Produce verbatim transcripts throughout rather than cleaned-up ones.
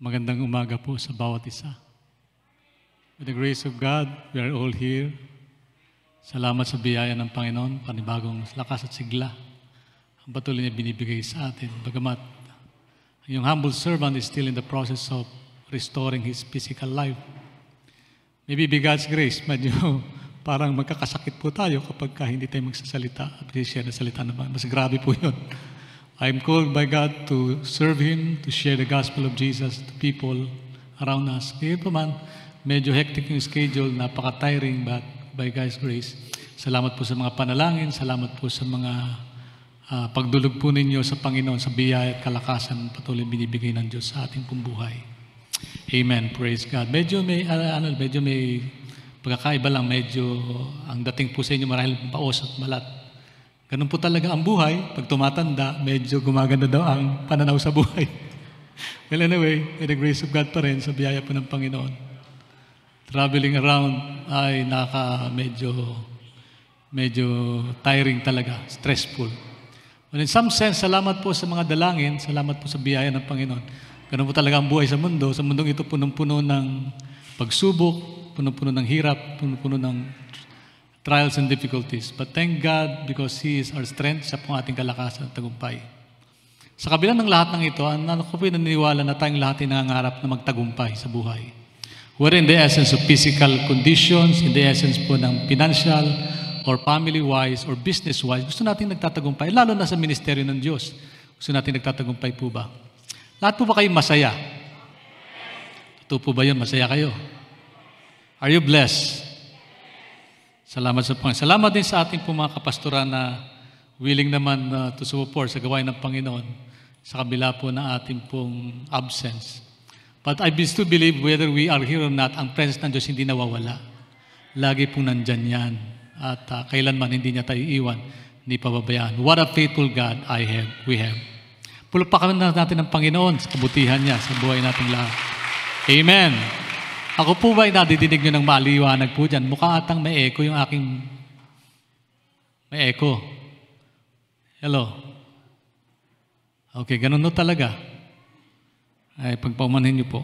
Magandang umaga po sa bawat isa. With the grace of God, we are all here. Salamat sa biyaya ng Panginoon, panibagong lakas at sigla ang patuloy niya binibigay sa atin. Bagamat yung humble servant is still in the process of restoring his physical life. Maybe by God's grace, medyo parang magkakasakit po tayo kapag ka hindi tayo magsasalita at share na salita naman. Mas grabe po yun. I'm called by God to serve Him, to share the gospel of Jesus to people around us. Kaya pa man, medyo hectic yung schedule, napaka-tiring, but by God's grace, salamat po sa mga panalangin, salamat po sa mga uh, pagdulog po ninyo sa Panginoon, sa biyaya at kalakasan patuloy binibigay ng Diyos sa ating pong buhay. Amen. Praise God. Medyo may, uh, ano, medyo may pagkakaiba lang, medyo ang dating po sa inyo marahil paos at malat. Ganun po talaga ang buhay. Pag tumatanda, medyo gumaganda daw ang pananaw sa buhay. Well, anyway, with the grace of God pa rin, sa biyaya po ng Panginoon. Traveling around ay naka medyo, medyo tiring talaga, stressful. But in some sense, salamat po sa mga dalangin, salamat po sa biyaya ng Panginoon. Ganun po talaga ang buhay sa mundo. Sa mundong ito, punong-puno ng pagsubok, punong-puno ng hirap, punong-puno ng trials and difficulties. But thank God because He is our strength, siya po ang ating kalakasan at tagumpay. Sa kabila ng lahat ng ito, ang ako po naniniwala na tayong lahat ay nangangarap na magtagumpay sa buhay. We're in the essence of physical conditions, in the essence po ng financial or family-wise or business-wise. Gusto natin nagtatagumpay, lalo na sa ministeryo ng Diyos. Gusto natin nagtatagumpay po ba? Lahat po ba kayo masaya? Totoo po ba yun? Masaya kayo? Are you blessed? Salamat sa Panginoon. Salamat din sa ating po mga kapastoran na willing naman uh, to support sa gawain ng Panginoon sa kabila po ng ating pong absence. But I still believe whether we are here or not, ang presence ng Diyos hindi nawawala. Lagi pong nandyan yan. At uh, kailanman hindi niya tayo iwan, hindi pababayaan. What a faithful God I have, we have. Pulupakan natin ng Panginoon sa kabutihan niya sa buhay nating lahat. Amen. Ako po ba ay nadidinig nyo ng maliwanag po dyan? Mukha atang may echo yung aking... May echo. Hello? Okay, ganun no talaga. Ay, pagpaumanhin nyo po.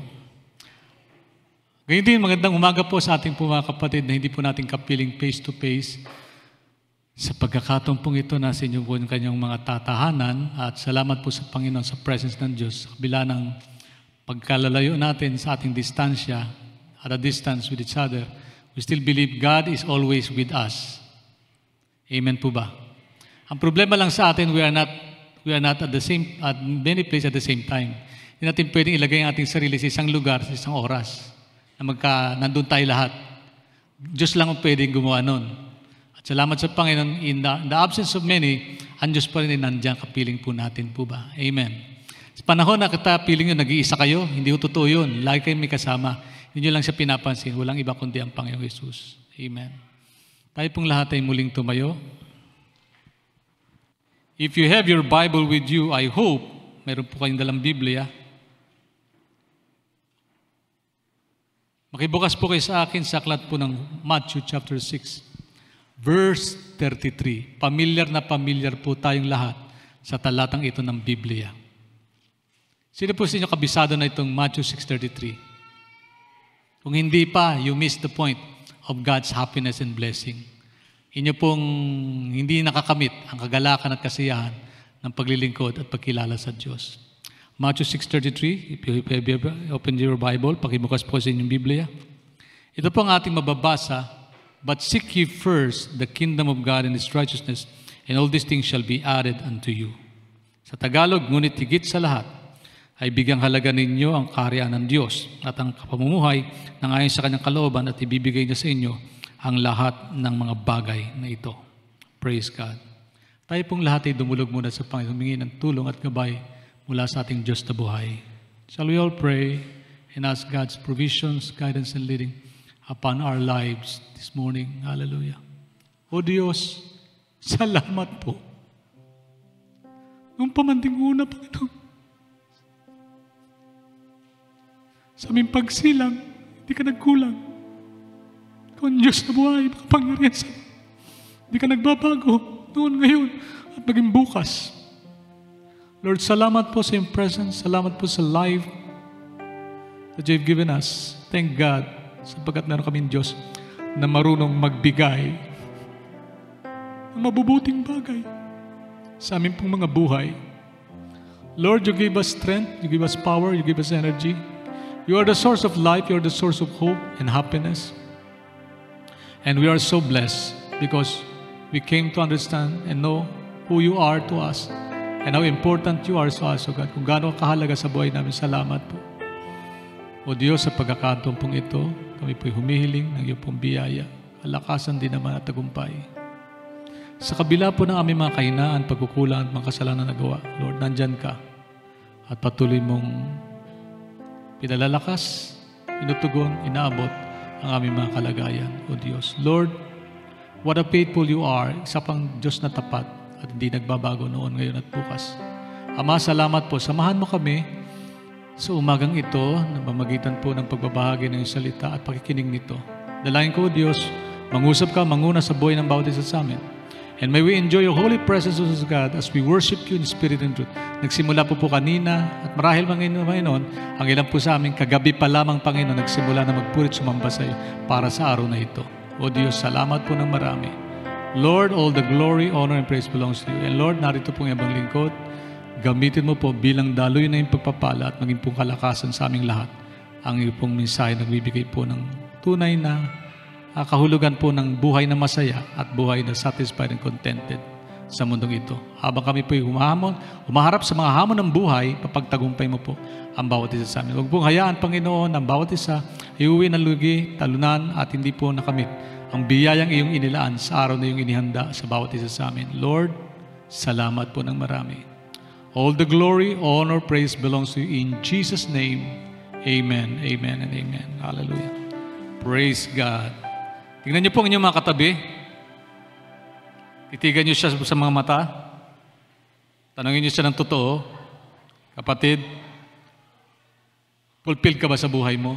Ganyan din, magandang umaga po sa ating po mga kapatid na hindi po natin kapiling face-to-face. Sa pagkakataon pong ito, nasa inyo po yung kanyang mga tatahanan at salamat po sa Panginoon sa presence ng Diyos. Sa kabila ng pagkalalayo natin sa ating distansya, at a distance with each other, we still believe God is always with us. Amen po ba? Ang problema lang sa atin, we are not we are not at the same at many places at the same time. Hindi natin pwedeng ilagay ang ating sarili sa isang lugar, sa isang oras, na magka nandun tayo lahat. Diyos lang ang pwedeng gumawa nun. At salamat sa Panginoon, in the, in the absence of many, ang Diyos pa rin ay nandiyan, kapiling po natin po ba? Amen. Sa panahon na kita piling nyo, nag-iisa kayo, hindi ko totoo yun. Lagi kayo may kasama. Hindi lang siya pinapansin. Walang iba kundi ang Panginoong Jesus. Amen. Tayo pong lahat ay muling tumayo. If you have your Bible with you, I hope, meron po kayong dalang Biblia. Makibukas po kayo sa akin sa aklat po ng Matthew chapter six, verse thirty-three. Pamilyar na pamilyar po tayong lahat sa talatang ito ng Biblia. Sino po sa inyo kabisado na itong Matthew six thirty-three? Kung hindi pa, you miss the point of God's happiness and blessing. Inyo pong hindi nakakamit ang kagalakan at kasiyahan ng paglilingkod at pagkilala sa Diyos. Matthew six thirty-three, if you open your Bible, pakibukas po sa inyong Biblia. Ito po ang ating mababasa, but seek ye first the kingdom of God and His righteousness, and all these things shall be added unto you. Sa Tagalog, ngunit higit sa lahat, ay bigyang halaga ninyo ang kaharian ng Diyos at ang kapamumuhay na ayon sa kanyang kalooban at ibibigay niya sa inyo ang lahat ng mga bagay na ito. Praise God. Tayo pong lahat ay dumulog muna sa Panginoon, humingi ng tulong at gabay mula sa ating Diyos na buhay. Shall we all pray and ask God's provisions, guidance, and leading upon our lives this morning? Hallelujah. O Diyos, salamat po. Nung pamanting una, Panginoon, sa aming pagsilang, hindi ka nagkulang. Ikaw ang Diyos na buhay, makapangyarihan sa amin. Hindi ka nagbabago noon, ngayon, at maging bukas. Lord, salamat po sa iyong presence. Salamat po sa life that you've given us. Thank God, sapagkat meron kaming Diyos na marunong magbigay ng mabubuting bagay sa aming pong mga buhay. Lord, you give us strength, you give us power, you give us energy. You are the source of life, you are the source of hope and happiness. And we are so blessed because we came to understand and know who you are to us and how important you are sa us, O God. Kung gaano kahalaga sa buhay namin, salamat po. O Diyos, sa pagkakataon pong ito, kami po'y humihiling ng iyong pong biyaya, kalakasan din naman at tagumpay. Sa kabila po ng aming mga kahinaan, pagkukulang at mga kasalanan na nagawa, Lord, nandyan ka at patuloy mong pinalalakas, inutugon, inaabot ang aming mga kalagayan, O Diyos. Lord, what a faithful you are, isa pang Diyos na tapat at hindi nagbabago noon, ngayon at bukas. Ama, salamat po. Samahan mo kami sa umagang ito, na pamamagitan po ng pagbabahagi ng iyong salita at pakikinig nito. Dalangin ko, O Diyos, mangusap ka, manguna sa buhay ng bawat isa sa amin. And may we enjoy your holy presence, O God, as we worship you in spirit and truth. Nagsimula po po kanina, at marahil, Panginoon, ang ilan po sa amin, kagabi pa lamang, Panginoon, nagsimula na magpurit sumamba sa iyo para sa araw na ito. O Diyos, salamat po ng marami. Lord, all the glory, honor, and praise belongs to you. And Lord, narito pong ibang lingkod, gamitin mo po bilang daloy na yung pagpapala at maging pong kalakasan sa aming lahat. Ang iyong pong mensahe nagbibigay po ng tunay na uh, kahulugan po ng buhay na masaya at buhay na satisfied and contented sa mundong ito. Habang kami po humahamon, humaharap sa mga hamon ng buhay, papagtagumpay mo po ang bawat isa sa amin. Huwag pong hayaan, Panginoon, ang bawat isa iuwi ng lugi, talunan at hindi po nakamit ang biyayang iyong inilaan sa araw na iyong inihanda sa bawat isa sa amin. Lord, salamat po ng marami. All the glory, honor, praise belongs to you in Jesus' name. Amen, amen, and amen. Hallelujah. Praise God. Tingnan niyo po ang inyong mga katabi. Titigan niyo siya sa mga mata. Tanungin niyo siya ng totoo. Kapatid, fulfilled ka ba sa buhay mo?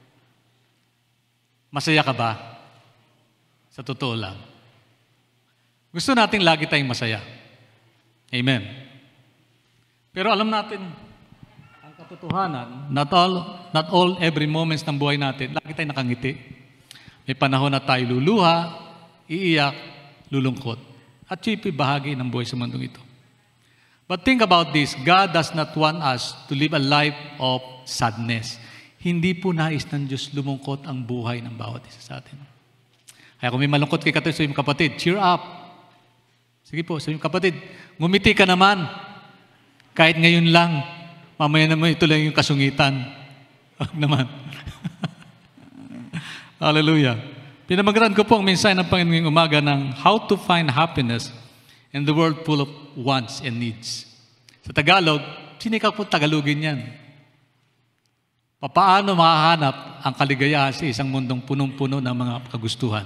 Masaya ka ba? Sa totoo lang. Gusto nating lagi tayong masaya. Amen. Pero alam natin, ang katotohanan, not all, not all every moments ng buhay natin, lagi tayong nakangiti. May panahon na tayo luluha, iiyak, lulungkot. At siya bahagi ng buhay sa mundong ito. But think about this, God does not want us to live a life of sadness. Hindi po nais ng Diyos lumungkot ang buhay ng bawat isa sa atin. Kaya kung may malungkot kay kapatid, sabihin mo, kapatid, cheer up. Sige po, sabihin mo, kapatid, ngumiti ka naman. Kahit ngayon lang, mamaya naman ito lang yung kasungitan. Huwag naman. Hallelujah. Pinamagaran ko po ang mensahe ng Panginoon ngayong umaga ng how to find happiness in the world full of wants and needs. Sa Tagalog, sinikap po Tagalogin yan. Papaano makahanap ang kaligayahan sa isang mundong punong-puno ng mga kagustuhan?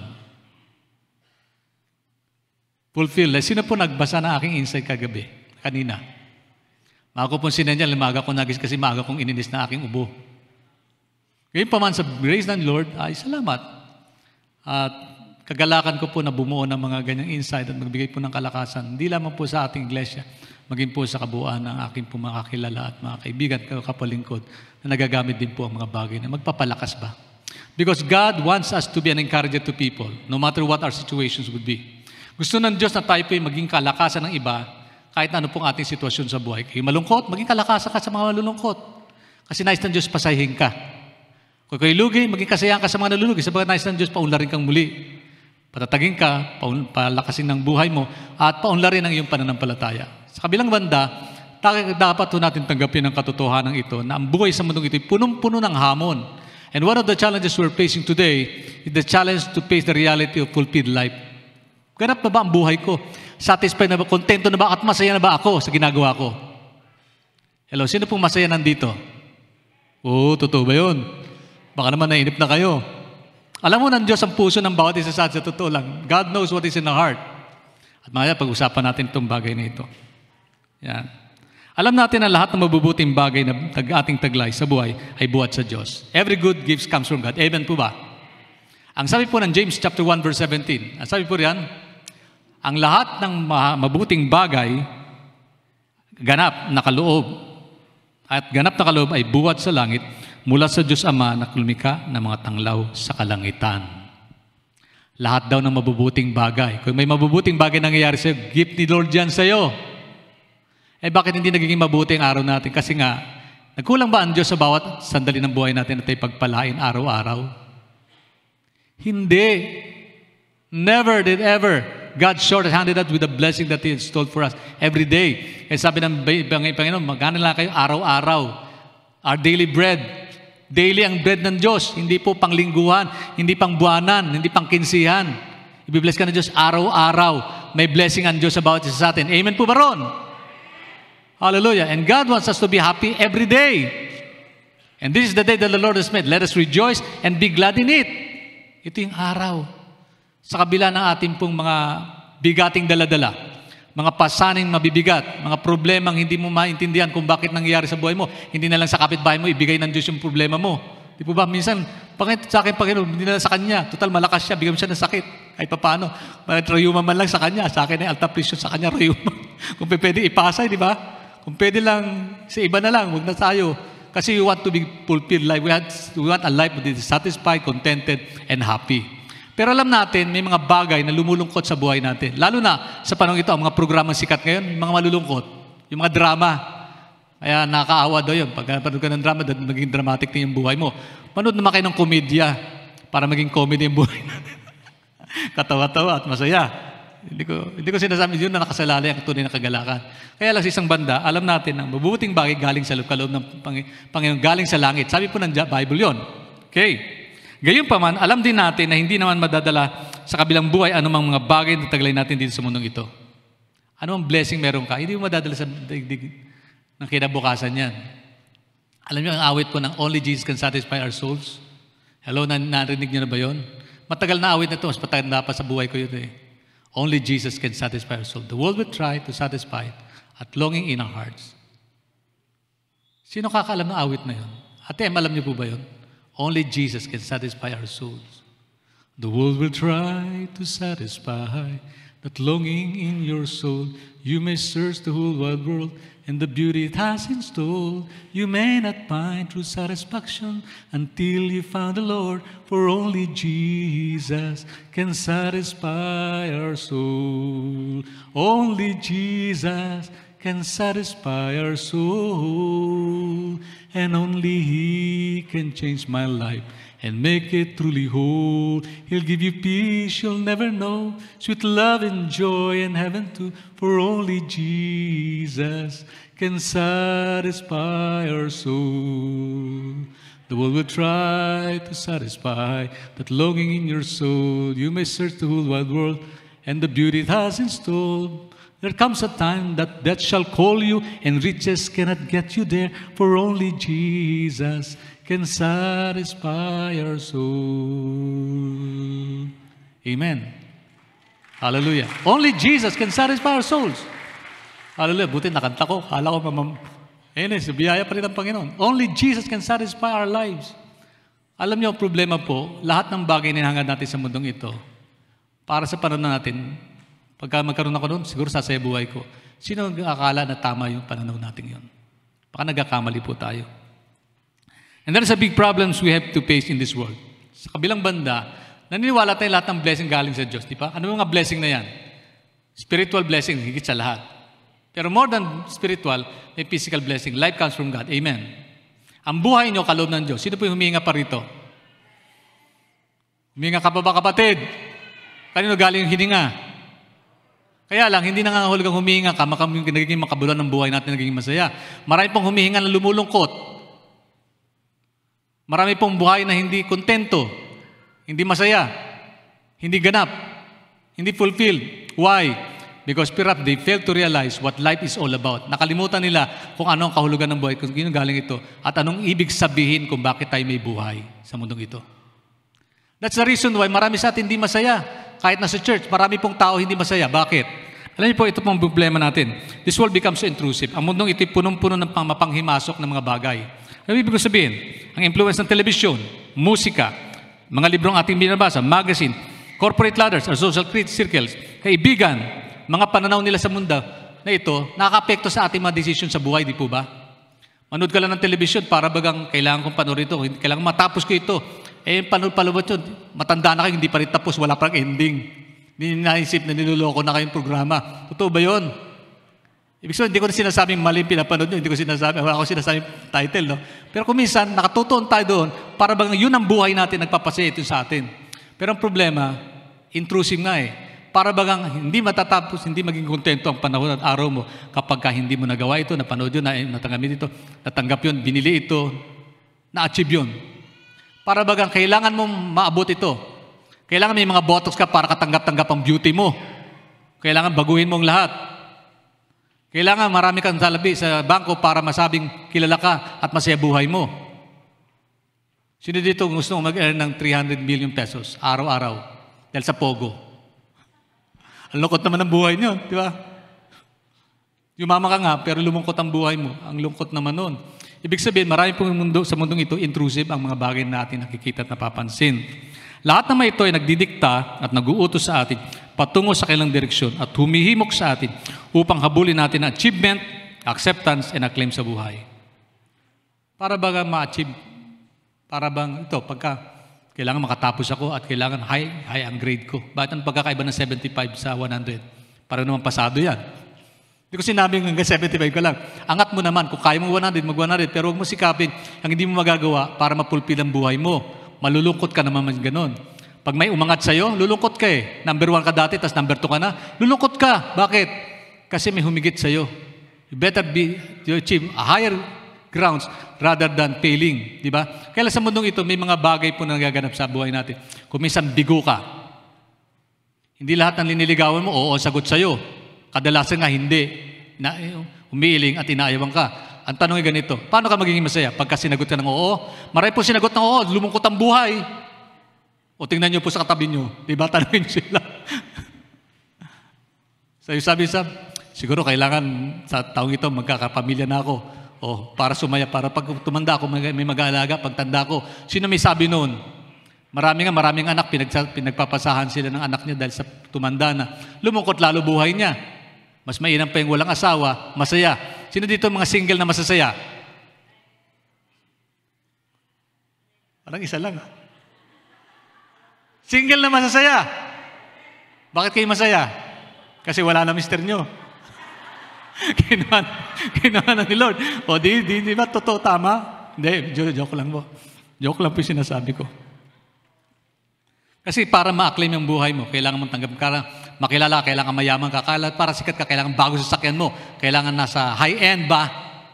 Fulfill. Sino po nagbasa ng aking insight kagabi? Kanina. Maaga ko pong sinanyan, limaga ko nagis kasi maaga kong ininis na aking ubo. Ngayon pa man sa grace ng Lord, ay salamat. At kagalakan ko po na bumuo ng mga ganyang insight at magbigay po ng kalakasan. Hindi lamang po sa ating iglesia, maging po sa kabuuan ng aking po mga kakilala at mga kaibigan, kapalingkod, na nagagamit din po ang mga bagay na magpapalakas ba. Because God wants us to be an encourager to people, no matter what our situations would be. Gusto ng Diyos na tayo po maging kalakasan ng iba, kahit na ano pong ating sitwasyon sa buhay. Kung malungkot, maging kalakasan ka sa mga malulungkot. Kasi nais ng Diyos pasahin ka. Kung kayo lugi, maging kasayahan ka sa mga nalulugi. Sabagat nais ng Diyos, paunlarin kang muli. Patatagin ka, palakasin ng buhay mo, at paunlarin ang iyong pananampalataya. Sa kabilang banda, dapat po natin tanggapin ang katotohanan ito na ang buhay sa mundong ito ay punong-puno ng hamon. And one of the challenges we're facing today is the challenge to face the reality of fulfilled life. Ganap na ba ang buhay ko? Satisfied na ba? Kontento na ba? At masaya na ba ako sa ginagawa ko? Hello, sino pong masaya nandito? Oo, totoo ba yun? Baka naman nainip na kayo. Alam mo ng Diyos ang puso ng bawat isa sa atin, sa totoo lang. God knows what is in the heart. At maya, pag-usapan natin itong bagay na ito. Yan. Alam natin na lahat ng mabubuting bagay na ating taglay sa buhay ay buhat sa Diyos. Every good gift comes from God. Amen po ba? Ang sabi po ng James chapter one verse seventeen, ang sabi po riyan, ang lahat ng mabuting bagay ganap na kaloob at ganap na kaloob ay buhat sa langit mula sa Diyos Ama na lumikha ng mga tanglaw sa kalangitan. Lahat daw ng mabubuting bagay. Kung may mabubuting bagay nangyayari sa'yo, gift ni Lord yan sa'yo. Eh bakit hindi nagiging mabuti ang araw natin? Kasi nga, nagkulang ba ang Diyos sa bawat sandali ng buhay natin na tayo pagpalain araw-araw? Hindi. Never did ever. God short-handed us with the blessing that He installed for us every day. Kaya sabi ng Panginoon, magkano lang kayo araw-araw. Our daily bread. Daily ang bread ng Diyos. Hindi po panglingguhan, hindi pang buwanan, hindi pang kinsihan. Ibibless ka ng Diyos araw-araw. May blessing ang Diyos sa bawat isa sa atin. Amen po ba ron? Hallelujah. And God wants us to be happy every day. And this is the day that the Lord has made. Let us rejoice and be glad in it. Ito yung araw. Sa kabila ng ating pong mga bigating daladala, mga pasaning mabibigat, mga problemang hindi mo maintindihan kung bakit nangyayari sa buhay mo, hindi na lang sa kapitbahay mo, ibigay ng Diyos yung problema mo. Di po ba? Minsan, Panginoon, sa akin, Panginoon, hindi na lang sa Kanya. Total, malakas siya, bigyan mo siya ng sakit. Kahit pa paano. Bakit rayuma man lang sa Kanya? Sa akin ay alta presyo, sa Kanya rayuma. Kung pwede ipasa, di ba? Kung pwede lang, sa iba na lang, huwag na tayo. Kasi we want to be fulfilled life. We want, we want a life that is satisfied, contented, and happy. Pero alam natin, may mga bagay na lumulungkot sa buhay natin. Lalo na sa panahon ito, ang mga programang sikat ngayon, may mga malulungkot. Yung mga drama. Kaya nakakaawa daw yun. Pag napanood ka ng drama, maging dramatic din yung buhay mo. Manood naman kayo ng komedya para maging comedy yung buhay natin. Katawa-tawa at masaya. Hindi ko, hindi ko sinasabi yun na nakasalalay ang tunay na kagalakan. Kaya lang sa isang banda, alam natin ang mabubuting bagay galing sa kaloob ng Panginoon, galing sa langit. Sabi po ng Bible yun. Okay. Gayunpaman, alam din natin na hindi naman madadala sa kabilang buhay anumang mga bagay na taglay natin dito sa mundong ito. Anumang blessing meron ka, hindi mo madadala sa digdig ng kinabukasan yan. Alam niyo ang awit po ng Only Jesus Can Satisfy Our Souls? Hello, na narinig niyo na ba yun? Matagal na awit na ito, mas pataganda pa sa buhay ko yun eh. Only Jesus can satisfy our soul. The world will try to satisfy it at longing in our hearts. Sino kakaalam ng awit na yun? Ate, alam niyo po ba yun? Only Jesus can satisfy our souls. The world will try to satisfy that longing in your soul. You may search the whole wide world and the beauty it has in store. You may not find true satisfaction until you found the Lord. For only Jesus can satisfy our soul. Only Jesus can satisfy our soul. And only He can change my life and make it truly whole. He'll give you peace you'll never know, sweet love and joy and heaven too. For only Jesus can satisfy our soul. The world will try to satisfy that longing in your soul. You may search the whole wide world and the beauty it has in store. There comes a time that death shall call you and riches cannot get you there, for only Jesus can satisfy our soul. Amen. Hallelujah. Only Jesus can satisfy our souls. Hallelujah. Buti nakanta ko. Kala ko mamam... Ayun eh, biyaya pa rin ang Panginoon. Only Jesus can satisfy our lives. Alam niyo, ang problema po, lahat ng bagay na hinahangad natin sa mundong ito, para sa panahon natin, pagka magkaroon ako noon, siguro sasaya buhay ko. Sino ang akala na tama yung pananaw natin yun? Baka nagkakamali po tayo. And there's a big problems we have to face in this world. Sa kabilang banda, naniniwala tayo lahat ng blessing galing sa Diyos, di ba? Ano yung mga blessing na yan? Spiritual blessing, higit sa lahat. Pero more than spiritual, may physical blessing. Life comes from God. Amen. Ang buhay nyo, kaloob ng Diyos. Sino po yung huminga pa rito? Huminga ka pa ba, kapatid? Kanino galing yung hininga? Kaya lang, hindi nangangahulugang humihinga ka, nagiging makabulan ng buhay natin, nagiging masaya. Marami pong humihinga na lumulungkot. Marami pong buhay na hindi kontento, hindi masaya, hindi ganap, hindi fulfilled. Why? Because perhaps they fail to realize what life is all about. Nakalimutan nila kung ano ang kahulugan ng buhay, kung sino galing ito, at anong ibig sabihin kung bakit tayo may buhay sa mundong ito. That's the reason why marami sa atin hindi masaya. Kahit nasa church, marami pong tao hindi masaya. Bakit? Alam niyo po, ito pong problema natin. This world becomes so intrusive. Ang mundong ito'y punong-puno ng mapanghimasok ng mga bagay. Ano ibig sabihin? Ang influence ng telebisyon, musika, mga librong ating binabasa, magazine, corporate ladders, or social circles, kaibigan, mga pananaw nila sa mundo na ito, nakaka-apekto sa ating mga decision sa buhay, di po ba? Manood ka lang ng television para bagang kailangan kong panoorin ito. Kailangan matapos ko ito. Eh, panood palabot yun. Matanda na kayo, hindi pa rin tapos, wala pang ending. Hindi naisip na niloloko na kayong programa. Totoo ba yun? Ibig sabihin, hindi ko na sinasabing maling pinapanood nyo. Hindi ko sinasabi, wala ko sinasabing title, no? Pero kung minsan, nakatutuon tayo doon, para bang yun ang buhay natin, nagpapasaya ito sa atin. Pero ang problema, intrusive nga eh. Para bagang hindi matatapos, hindi maging kontento ang panahon at araw mo kapag ka hindi mo nagawa ito, napanood yun, natanggap ito, natanggap yun, binili ito, na-achieve yun. Para bagang kailangan mong maabot ito. Kailangan may mga botox ka para katanggap-tanggap ang beauty mo. Kailangan baguhin mong lahat. Kailangan marami kang salabi sa bangko para masabing kilala ka at masaya buhay mo. Sino dito gusto mag-earn ng three hundred million pesos araw-araw dahil sa Pogo? Ang lungkot naman ng buhay niyo, di ba? Yumama ka nga, pero lumungkot ang buhay mo. Ang lungkot naman nun. Ibig sabihin, marami pong mundo, sa mundong ito, intrusive ang mga bagay natin nakikita at napapansin. Lahat naman ito ay nagdidikta at nag-uutos sa atin patungo sa kailang direksyon at humihimok sa atin upang habulin natin ang achievement, acceptance, and acclaim sa buhay. Para baga ma-achieve, para bang ito, pagka kailangan makatapos ako at kailangan high, high ang grade ko. Bakit ang pagkakaiba ng seventy-five sa one hundred? Para naman pasado yan. Hindi ko sinabing hanggang seventy-five ka lang. Angat mo naman. Kung kaya mo one hundred, mag one hundred. Pero huwag mo sikapin ang hindi mo magagawa para mapulpil ang buhay mo. Malulungkot ka naman ganon. Pag may umangat sa'yo, lulungkot ka eh. Number one ka dati, tas number two ka na. Lulungkot ka. Bakit? Kasi may humigit sa'yo. You better be to achieve a higher grounds rather than failing. Di ba? Kaya sa mundong ito, may mga bagay po na nagaganap sa buhay natin. Kung minsan bigo ka, hindi lahat ng liniligawan mo, oo, sagot sa'yo. Kadalasan nga hindi. Na, umiiling at inaayawan ka. Ang tanong ay ganito, paano ka magiging masaya pagka sinagot ka ng oo? Marami po sinagot ng oo, lumungkot ang buhay. O tingnan niyo po sa katabi niyo, di ba? Tanongin sila. So sabi sa, siguro kailangan sa taong ito magkakapamilya na ako. O para sumaya, para pag tumanda ako, may mag-aalaga, pagtanda ko. Sino may sabi noon? Marami nga, maraming anak, pinag, pinagpapasahan sila ng anak niya dahil sa tumanda na. Lumungkot lalo buhay niya. Mas mainam pa yung walang asawa, masaya. Sino dito mga single na masasaya? Parang isa lang. Single na masasaya. Bakit kayo masaya? Kasi wala na mister nyo. Kinuha, kinuha na ni Lord. O di, di, di ba totoo, tama? Hindi, joke lang po. Joke lang po yung sinasabi ko. Kasi para ma-acclaim yung buhay mo, kailangan mong tanggap ka, makilala, kailangan mayaman ka, para sikat ka, kailangan bago sa sakyan mo, kailangan nasa high-end ba?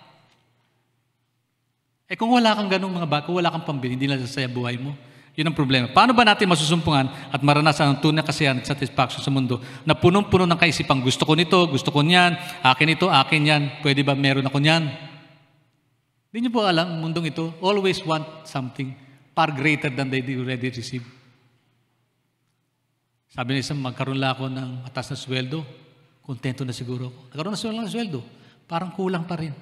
Eh kung wala kang ganung mga bago, wala kang pambili, hindi na sasaya buhay mo. Yun ang problema. Paano ba natin masusumpungan at maranasan ang tunay na kasiyahan at satisfaction sa mundo na punong-puno ng kaisipang gusto ko nito, gusto ko niyan, akin ito, akin yan, pwede ba meron ako niyan? Hindi niyo po alam, ang mundong ito, always want something far greater than they already receive. Sabi niya isang, magkaroon lang ako ng atas na sweldo, kontento na siguro ako. Nagkaroon na ng sweldo, parang kulang pa rin.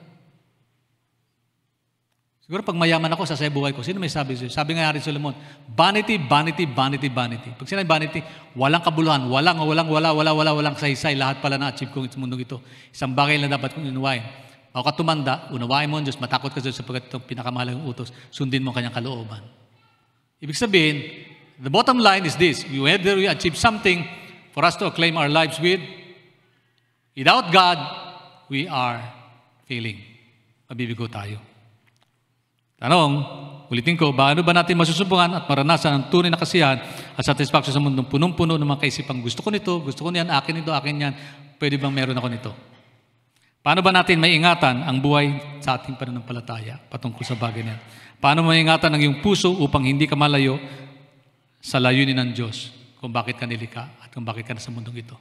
Siguro pag mayaman ako, sasaya buhay ko. Sino may sabi sa'yo? Sabi nga rin Solomon, vanity, vanity, vanity, vanity. Pag sinabi vanity, walang kabuluhan, walang, walang, wala, wala, wala, walang saysay, lahat pala na-achieve ko sa mundong ito. Isang bagay na dapat kong inuwain. Ako ka tumanda, unawain mo ang Diyos, matakot ka sa Diyos sapagkat itong pinakamahalagang utos, sundin mo ang kanyang kalooban. Ibig sabihin, the bottom line is this, whether we achieve something for us to acclaim our lives with, without God, we are failing. Mabibigo tayo. Tanong, ulitin ko, paano ba natin masusumpungan at maranasan ang tunay na kasiyahan at satisfaction sa mundong punong-puno ng mga kaisipang gusto ko nito, gusto ko niyan, akin ito, akin yan, pwede bang meron ako nito? Paano ba natin maiingatan ang buhay sa ating pananampalataya patungkol sa bagay na yan? Paano maiingatan ang iyong puso upang hindi ka malayo sa layunin ng Diyos kung bakit ka nilika at kung bakit ka nasa mundong ito?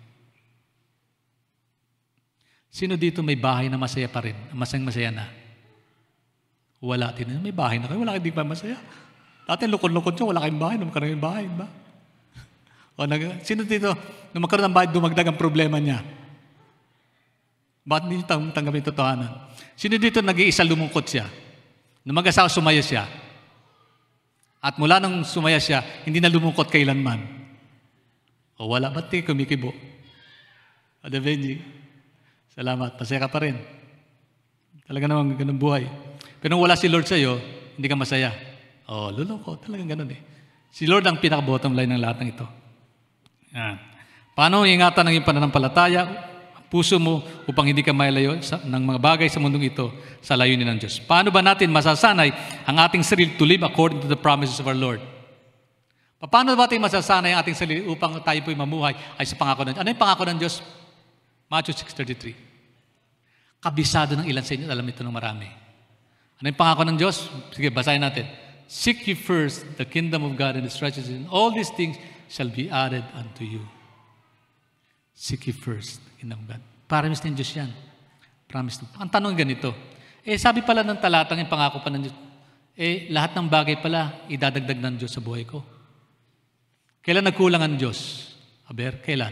Sino dito may bahay na masaya pa rin, masayang masaya na? Wala. Tinan, may bahay na kayo, wala kayo di ba masaya? Dati lukod-lukod siya, wala kayong bahay, nung magkaroon yung bahay, ba? O, nag, sino dito, nung magkaroon ng bahay, dumagdag ang problema niya? Bakit hindi niyo tang tanggapin totohanan? Sino dito nag-iisa lumungkot siya? Nung mag-asawa, sumaya siya. At mula nung sumaya siya, hindi na lumungkot kailanman. O wala, ba't di kumikibo? Ada Benji, salamat, pasaya ka pa rin. Talaga naman ganun buhay. Pero nung wala si Lord sa'yo, hindi ka masaya. Oh, luloko. Talagang ganun eh. Si Lord ang pinaka-bottom line ng lahat ng ito. Yan. Paano ingatan ang iyong pananampalataya, puso mo upang hindi ka mailayo sa, ng mga bagay sa mundong ito sa layunin ng Diyos? Paano ba natin masasanay ang ating sarili to live according to the promises of our Lord? Paano ba natin masasanay ang ating sarili upang tayo po'y mamuhay ay sa pangako ng Diyos? Ano yung pangako ng Diyos? Matthew six thirty-three. Kabisado ng ilan sa inyo, alam ito ng marami. Ano yung pangako ng Diyos? Sige, basahin natin. Seek ye first the kingdom of God and His righteousness, and all these things shall be added unto you. Seek ye first the kingdom of God. Promise ng Diyos yan. Promise ng Ang tanong ganito, eh sabi pala ng talatang yung pangako pa ng Diyos, eh lahat ng bagay pala idadagdag ng Diyos sa buhay ko. Kailan nagkulang ang Diyos? Aber, kailan?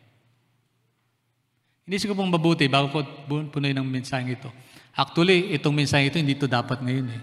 Inisip ko pong mabuti bago ko punoy ng mensaheng ito. Actually, itong mensaheng ito, hindi ito dapat ngayon eh.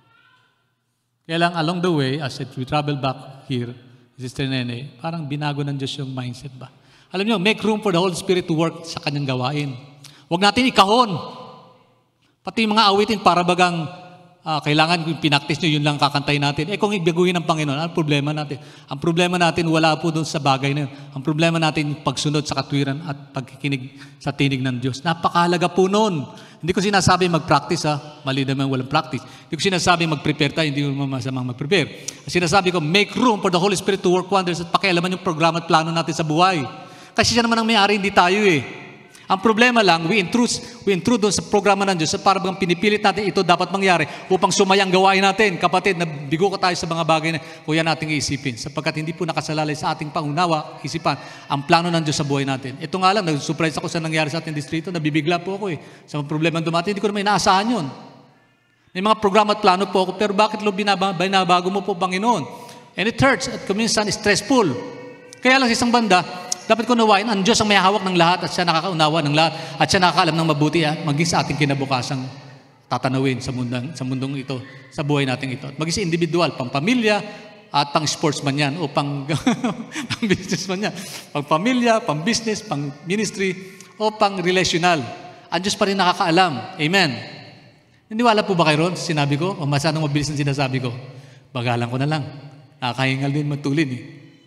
Kaya lang, along the way, as we travel back here, Sister Nene, parang binago ng Diyos yung mindset ba? Alam niyo, make room for the Holy Spirit to work sa kanyang gawain. Huwag natin ikahon. Pati yung mga awitin, para bagang uh, kailangan kung pinaktis nyo, yun lang kakantayin natin. Eh kung ibaguhin ng Panginoon, ano problema natin? Ang problema natin, wala po doon sa bagay na yun. Ang problema natin, pagsunod sa katwiran at pagkikinig sa tinig ng Diyos. Napakahalaga po noon. Hindi ko sinasabi mag-practice ha. Mali naman walang practice. Hindi ko sinasabi mag-prepare tayo. Hindi mo masamang mag-prepare. Sinasabi ko, make room for the Holy Spirit to work wonders at pakialaman yung programa at plano natin sa buhay. Kasi siya naman ang may-ari, hindi tayo eh. Ang problema lang, we intrude, we intrude doon sa programa ng Diyos sa parang pinipilit natin ito dapat mangyari upang sumayang gawain natin. Kapatid, nabigo ka tayo sa mga bagay na kuya nating iisipin sapagkat hindi po nakasalalay sa ating pangunawa, isipan, ang plano ng Diyos sa buhay natin. Ito nga lang, nag-surprise ako sa nangyari sa ating distrito, nabibigla po ako eh. Sa mga problema dumating, hindi ko naman inaasahan yun. May mga programa at plano po ako, pero bakit lo binabago mo po, Panginoon? And it hurts at kuminsan stressful. Kaya lang sa isang banda, dapat ko nawain, ang Diyos ang may hawak ng lahat at siya nakakaunawa ng lahat at siya nakakaalam ng mabuti at maging sa ating kinabukasang tatanawin sa mundong, sa mundong ito, sa buhay natin ito. At maging sa individual, pang pamilya at pang sportsman yan o pang, pang businessman yan. Pang pamilya, pang business, pang ministry o pang relational. Ang Diyos pa rin nakakaalam. Amen. Nandiwala po ba kayo ron? Sinabi ko? O masyadong mabilis ang sinasabi ko? Bagalan ko na lang. Nakakahingal din matulin eh.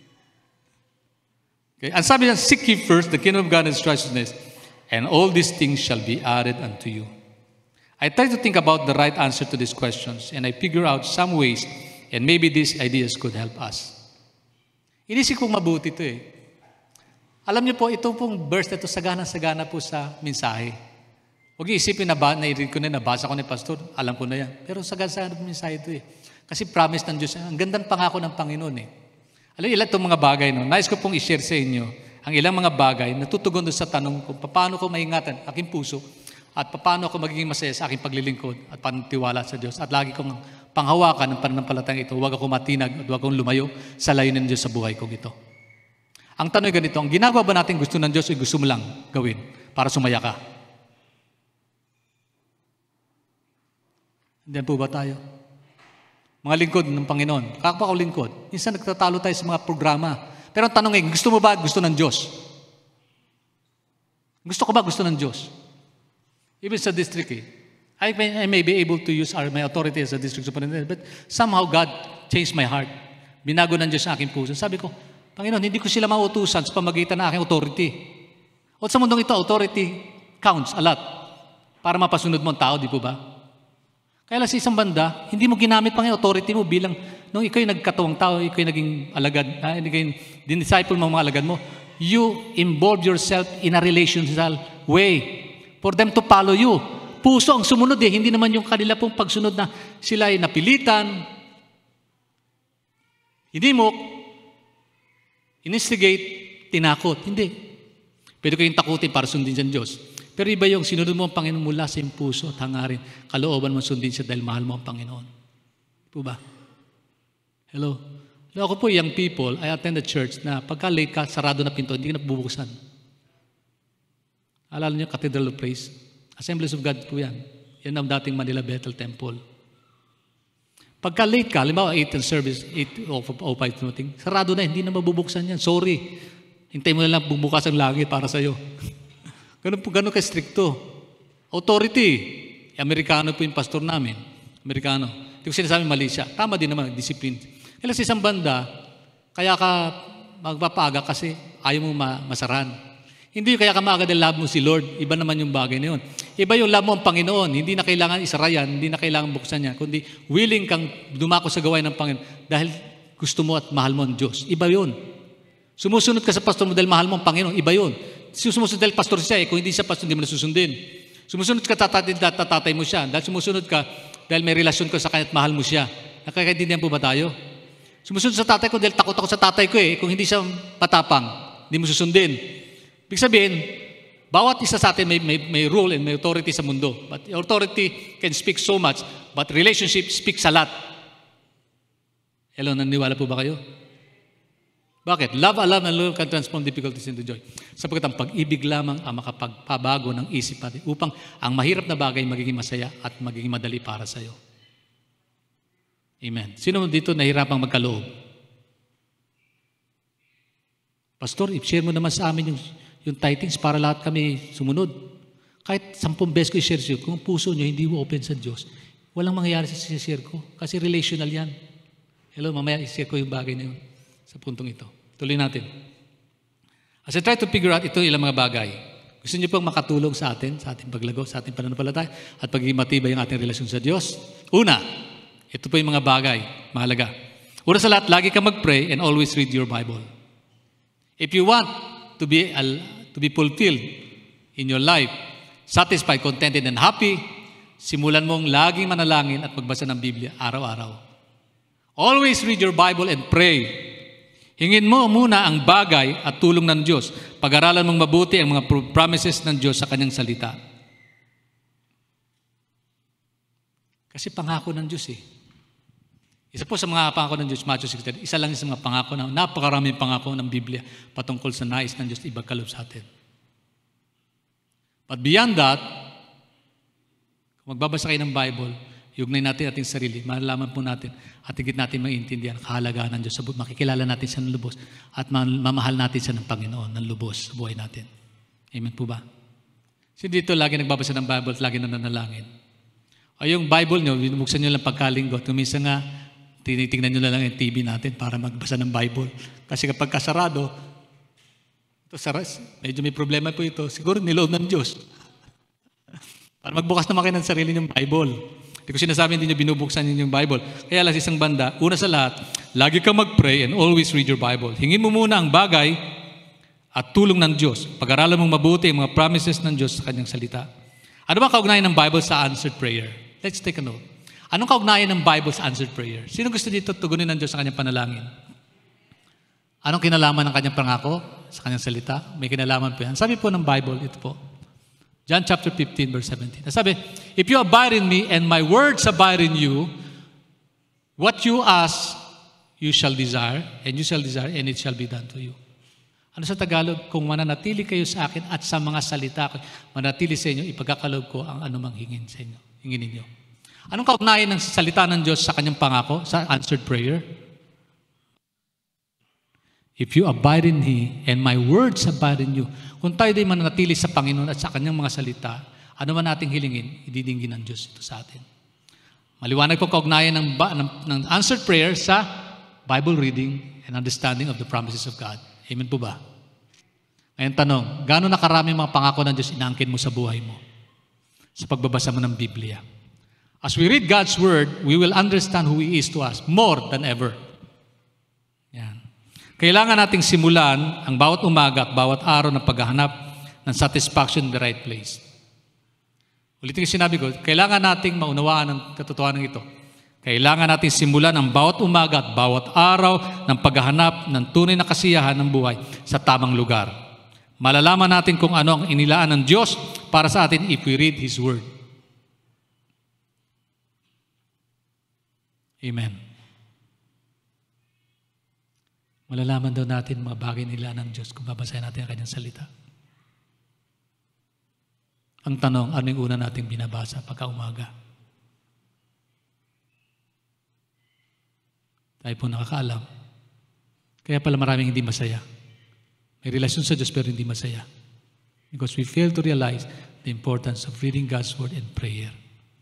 Okay. Ang sabi niya, seek ye first the kingdom of God and His righteousness, and all these things shall be added unto you. I try to think about the right answer to these questions, and I figure out some ways, and maybe these ideas could help us. Inisip kong mabuti ito eh. Alam niyo po, ito pong verse na ito, sagana-sagana po sa mensahe. Huwag isipin na ba, nairid ko na, nabasa ko na pastor, alam ko na yan. Pero sagana-sagana po mensahe ito eh. Kasi promise ng Diyos, ang gandang pangako ng Panginoon eh. Alam, ilan itong mga bagay, no? Nais ko pong i-share sa inyo ang ilang mga bagay na tutugon doon sa tanong kung paano ko maingatan aking puso at paano ako magiging masaya sa aking paglilingkod at pantiwala sa Diyos. At lagi kong panghawakan ng pananampalatayang ito, huwag ako matinag at huwag akong lumayo sa layunin ng Diyos sa buhay kong ito. Ang tanong ay ganito, ang ginagawa ba natin gusto ng Diyos o gusto mo lang gawin para sumaya ka? Diyan po ba tayo? Mga lingkod ng Panginoon, kakapa ko lingkod. Minsan nagtatalo tayo sa mga programa. Pero ang tanong ay, gusto mo ba gusto ng Diyos? Gusto ko ba gusto ng Diyos? Even sa district eh. I may, I may be able to use our, my authority as a district superintendent, but somehow God changed my heart. Binago ng Diyos ang aking puso. Sabi ko, Panginoon, hindi ko sila mautusan sa pamagitan ng aking authority. O sa mundong ito, authority counts a lot para mapasunod mo ang tao, di po ba? Kaya lang sa isang banda, hindi mo ginamit pang yung authority mo bilang, nung ikaw yung nagkatuwang tao, ikaw yung naging alagad, ah, ikaw yung disciple mo, mga alagad mo, you involve yourself in a relational way for them to follow you. Puso ang sumunod eh, hindi naman yung kanila pong pagsunod na sila ay napilitan, hindi mo, instigate, tinakot. Hindi. Pwede kayong takutin para sundin sa Diyos. Pero iba yung sinunod mo ang Panginoon mula sa iyong puso at hangarin, kalooban mo sundin siya dahil mahal mo ang Panginoon. Po ba? Hello? Ako po, young people, I attend a church na pagka late ka, sarado na pinto, hindi ka na bubuksan. Alala niyo, Cathedral of Praise. Assemblies of God po yan. Yan ang dating Manila Bethel Temple. Pagka late ka, halimbawa eight in service, eight o five meeting, sarado na, hindi na mabubuksan yan. Sorry. Hintay mo na lang bubukas ang langit para sa'yo. Ganun po, ganun ka-stricto. Authority. Eh, Amerikano po yung pastor namin. Amerikano. Hindi ko sinasabi mali siya. Tama din naman, discipline. Kaya sa isang banda, kaya ka magpapaga kasi ayaw mo ma- masaran. Hindi kaya ka maaga dahil love mo si Lord. Iba naman yung bagay na yun. Iba yung love mo ang Panginoon. Hindi na kailangan isara yan, hindi na kailangan buksan yan. Kundi willing kang dumako sa gawain ng Panginoon dahil gusto mo at mahal mo ang Diyos. Iba yun. Sumusunod ka sa pastor mo dahil mahal mo ang Panginoon. Iba yun. Sumusunod dahil pastor siya eh. Kung hindi siya pastor, hindi mo nasusundin. Sumusunod ka tatay, tatay mo siya. Dahil sumusunod ka dahil may relasyon ka sa kanya at mahal mo siya. Nakakaintindihan po ba tayo? Sumusunod sa tatay ko dahil takot ako sa tatay ko eh. Kung hindi siya patapang, hindi mo susundin. Ibig sabihin, bawat isa sa atin may, may, may rule and may authority sa mundo. But authority can speak so much, but relationship speaks a lot. Hello, naniwala po ba kayo? Bakit? Love, love, and love can transform difficulties into joy. Sapagkat ang pag-ibig lamang ang makapagpabago ng isip natin upang ang mahirap na bagay magiging masaya at magiging madali para sa iyo. Amen. Sino dito nahirapang magkaloob? Pastor, i-share mo naman sa amin yung, yung titings para lahat kami sumunod. Kahit sampung beses ko i-share siyo, kung puso nyo hindi mo open sa Diyos, walang mangyayari sa share ko. Kasi relational yan. Hello, mamaya i-share ko yung bagay na yun sa puntong ito. Tuloy natin. As I try to figure out ito ilang mga bagay, gusto niyo pong makatulong sa atin, sa ating paglago, sa ating pananampalataya, at pagiging matibay ang ating relasyon sa Diyos. Una, ito po yung mga bagay, mahalaga. Una sa lahat, lagi ka mag-pray and always read your Bible. If you want to be, uh, to be fulfilled in your life, satisfied, contented, and happy, simulan mong laging manalangin at magbasa ng Biblia araw-araw. Always read your Bible and pray. Hingin mo muna ang bagay at tulong ng Diyos. Pag-aralan mong mabuti ang mga promises ng Diyos sa Kanyang salita. Kasi pangako ng Diyos eh. Isa po sa mga pangako ng Diyos, Matthew six thirty, isa lang sa mga pangako na napakaraming pangako ng Biblia patungkol sa nais ng Diyos ibagkaloob sa atin. But beyond that, kung magbabasa kayo ng Bible, iugnay natin ating sarili, malalaman po natin at higit natin maintindihan kahalagahan ng Diyos. Makikilala natin siya ng lubos at mamahal natin siya ng Panginoon ng lubos sa buhay natin. Amen po ba? So dito lagi nagbabasa ng Bible at lagi nananalangin. O yung Bible nyo, binubuksan nyo lang pagkalinggo. Tumisa nga, tinitingnan nyo na lang yung T V natin para magbasa ng Bible. Kasi kapag kasarado, ito saras, medyo may problema po ito. Siguro niloob ng Diyos. Para magbukas naman kayo ng sarili ng Bible. Hindi ko sinasabi hindi nyo binubuksan yung Bible. Kaya lang sa isang banda, una sa lahat, lagi kang mag-pray and always read your Bible. Hingin mo muna ang bagay at tulong ng Diyos. Pag-aralan mong mabuti ang mga promises ng Diyos sa Kanyang salita. Ano ba kaugnayan ng Bible sa answered prayer? Let's take a note. Anong kaugnayan ng Bible sa answered prayer? Sino gusto dito tugunin ng Diyos sa Kanyang panalangin? Anong kinalaman ng Kanyang pangako sa Kanyang salita? May kinalaman po yan. Sabi po ng Bible, ito po. John chapter fifteen, verse seventeen. Sabi, if you abide in me and my words abide in you, what you ask, you shall desire, and you shall desire, and it shall be done to you. Ano sa Tagalog? Kung mananatili kayo sa akin at sa mga salita ko, manatili sa inyo, ipagkakaloob ko ang anumang hingin sa inyo. Hingin ninyo. Anong kaugnayan ng salita ng Diyos sa kanyang pangako, sa answered prayer? If you abide in me and my words abide in you. Kung tayo din mananatili sa Panginoon at sa kanyang mga salita, ano man nating hilingin, ididinggin ng Diyos ito sa atin. Maliwanag po kaugnayan ng, ng, ng answered prayer sa Bible reading and understanding of the promises of God. Amen po ba? Ngayon tanong, gaano na karami mga pangako ng Diyos inaangkin mo sa buhay mo? Sa pagbabasa mo ng Biblia. As we read God's Word, we will understand who He is to us more than ever. Yan. Kailangan nating simulan ang bawat umaga at bawat araw na paghahanap ng satisfaction in the right place. Ulitin yung sinabi ko, kailangan nating maunawaan ang katotohanan ito. Kailangan nating simulan ang bawat umaga at bawat araw ng paghahanap ng tunay na kasiyahan ng buhay sa tamang lugar. Malalaman natin kung ano ang inilaan ng Diyos para sa atin if we read His Word. Amen. Malalaman daw natin mga bagay nila ng Diyos kung babasahin natin ang Kanyang salita. Ang tanong, ano yung una nating binabasa pagka umaga? Tayo po nakakaalam. Kaya pala maraming hindi masaya. May relasyon sa Diyos pero hindi masaya. Because we fail to realize the importance of reading God's Word and prayer.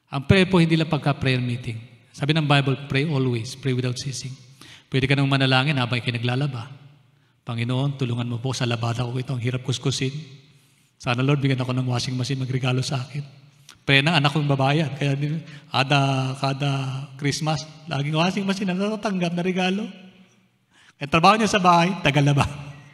Ang prayer po hindi lang pagka-prayer meeting. Sabi ng Bible, pray always, pray without ceasing. Pwede ka nang manalangin habang ikay naglalaba. Panginoon, tulungan mo po sa labada ko ito. Ang hirap kuskusin. Sana Lord, bigyan ako ng washing machine magregalo sa akin. Prayer ng anak kong babayan. Kaya kada, kada Christmas, laging washing machine na natatanggap na regalo. Kaya trabaho niya sa bahay, tagalaba.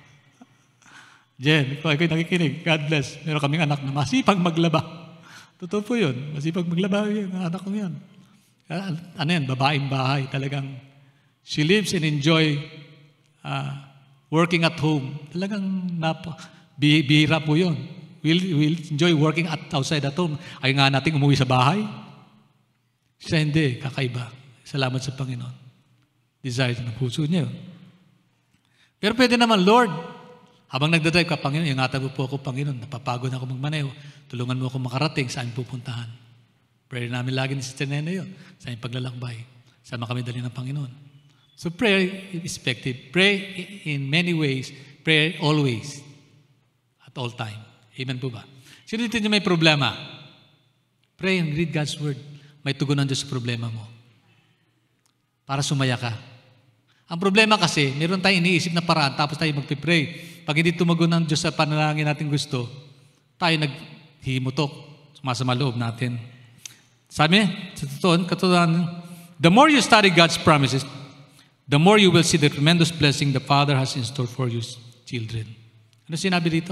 Jen, kung ako'y nakikinig, God bless. Meron kaming anak na masipag maglaba. Totoo po yun. Masipag maglaba yun. Anak ko yan. Ano yan? Babaeng bahay. Talagang she lives and enjoy uh, working at home. Talagang napa, bihira po yun. We'll, we'll enjoy working at outside at home. Ay nga natin umuwi sa bahay. Siya hindi. Kakaiba. Salamat sa Panginoon. Desire ng puso niya yun. Pero pwede naman, Lord, habang nagdadrive ka, Panginoon, ingatan mo po ako, Panginoon, napapagod ako magmaneho. Tulungan mo ako makarating sa aming pupuntahan. Prayer namin lagi ni Sister Nene yun, sa aming paglalakbay. Sama kami dali ng Panginoon. So prayer is effective. Pray in many ways. Prayer always. At all time. Amen po ba? Sino dito niyo may problema? Pray and read God's Word. May tugon ng Diyos sa problema mo. Para sumaya ka. Ang problema kasi, meron tayong iniisip na paraan, tapos tayo magpipray. Pag hindi tumagon ng Diyos sa panalangin natin gusto, tayo naghimutok, sumasama loob natin. Sabi, sa totoo, katotohanan, the more you study God's promises, the more you will see the tremendous blessing the Father has in store for you, children. Ano sinabi dito?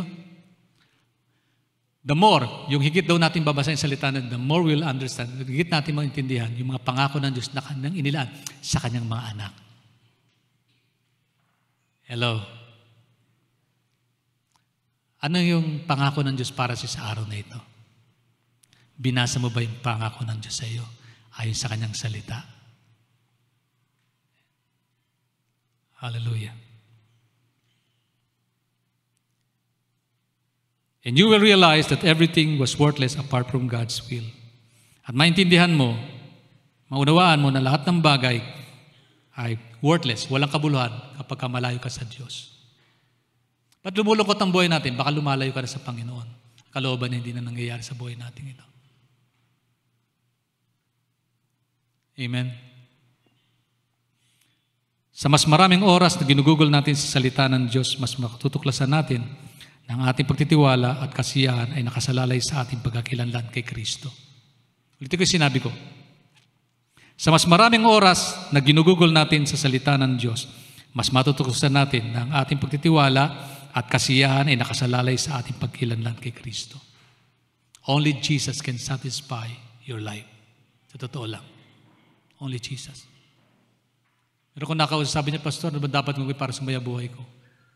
The more, yung higit daw natin babasahin salita na, the more we will understand, higit natin maintindihan yung mga pangako ng Diyos na kanyang inilaan sa kanyang mga anak. Hello. Ano yung pangako ng Diyos para sa araw na ito? Binasa mo ba yung pangako ng Diyos sa iyo ayon sa kanyang salita? Hallelujah. And you will realize that everything was worthless apart from God's will. At maintindihan mo, maunawaan mo na lahat ng bagay ay worthless, walang kabuluhan kapag malayo ka sa Diyos. Ba't lumulungkot ang buhay natin? Baka lumalayo ka na sa Panginoon. Kalooban na hindi na nangyayari sa buhay natin ito. Amen. Sa mas maraming oras na ginugugol natin sa salita ng Diyos, mas matutuklasan natin na ang ating pagtitiwala at kasiyahan ay nakasalalay sa ating pagkakilanlan kay Kristo. Ulitin ko yung sinabi ko. Sa mas maraming oras na ginugugol natin sa salita ng Diyos, mas matutuklasan natin na ang ating pagtitiwala at kasiyahan ay nakasalalay sa ating pagkilanlan kay Kristo. Only Jesus can satisfy your life. Sa totoo lang. Only Jesus. Pero kung nakausap, sabi niya, Pastor, ano ba dapat gawin para sumaya buhay ko?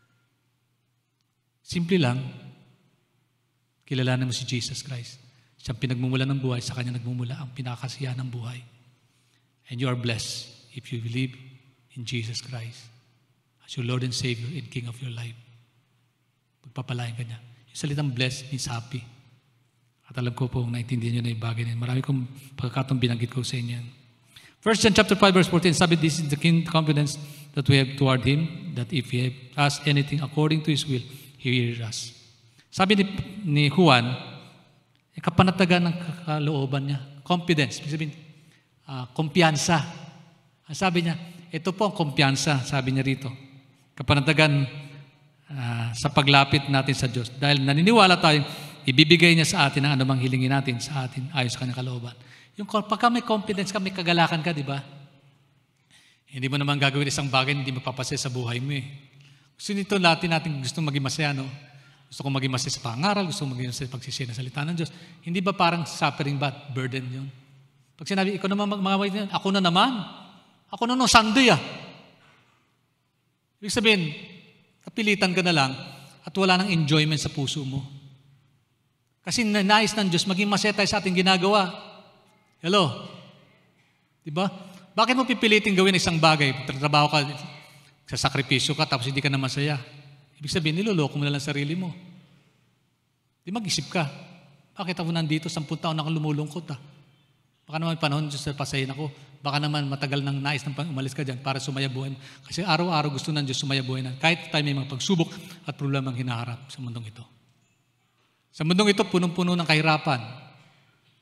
Simple lang, kilalanin mo si Jesus Christ. Siyang pinagmumula ng buhay, sa Kanya nagmumula ang pinakasiyahan ng buhay. And you are blessed if you believe in Jesus Christ as your Lord and Savior and King of your life. Pagpapalain ka niya. Yung salitang blessed means happy. At alam ko po, naintindihan niyo na yung bagay na yun. Marami kong pagkakataong binanggit ko sa inyo. First John chapter five verse fourteen, sabi, this is the confidence that we have toward Him, that if we have asked anything according to His will, He hears us. Sabi ni, ni Juan, eh, kapanatagan ng kalooban niya. Confidence. Ibig sabihin, uh, kumpiyansa. Sabi niya, ito po ang kumpiyansa, sabi niya rito. Kapanatagan uh, sa paglapit natin sa Diyos. Dahil naniniwala tayo, ibibigay niya sa atin ang anumang hilingin natin sa atin ayon sa kanyang kalooban. Yung pagka may confidence ka, may kagalakan ka, di ba? Hindi mo naman gagawin isang bagay, hindi mapapasaya sa buhay mo eh. Gusto nito natin natin gusto maging masaya, no? Gusto kong maging masaya sa pangaral, gusto kong maging masaya sa pagsisiyay ng salita ng Diyos. Hindi ba parang suffering ba, burden yun? Pag sinabi, ikaw naman mga mga ako na naman. Ako na nung Sunday ah. Ibig sabihin, kapilitan ka na lang at wala nang enjoyment sa puso mo. Kasi nais ng Diyos, maging masaya tayo sa ating ginagawa. Hello? Diba? Bakit mo pipilitin gawin isang bagay? Trabaho ka, sa sakripisyo ka, tapos hindi ka na masaya. Ibig sabihin, niloloko mo na lang sarili mo. Di mag-isip ka. Bakit ako nandito, sampung taon na akong lumulungkot ah? Baka naman panahon, Diyos, pasayin ako. Baka naman matagal nang nais nang umalis ka dyan para sumaya buhay mo. Kasi araw-araw gusto ng Diyos sumaya buhay na. Kahit tayo may mga pagsubok at problemang hinaharap sa mundong ito. Sa mundong ito, punong-puno ng kahirapan.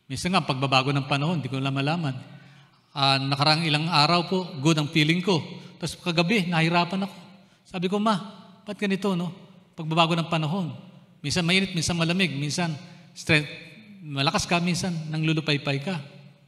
Minsan nga, pagbabago ng panahon, hindi ko lang malaman. Uh, nakarang ilang araw po, good ang feeling ko. Tapos kagabi, nahirapan ako. Sabi ko, ma, ba't ganito, no? Pagbabago ng panahon. Minsan mainit, minsan malamig, minsan strength, malakas ka, minsan nanglulupay-pay ka.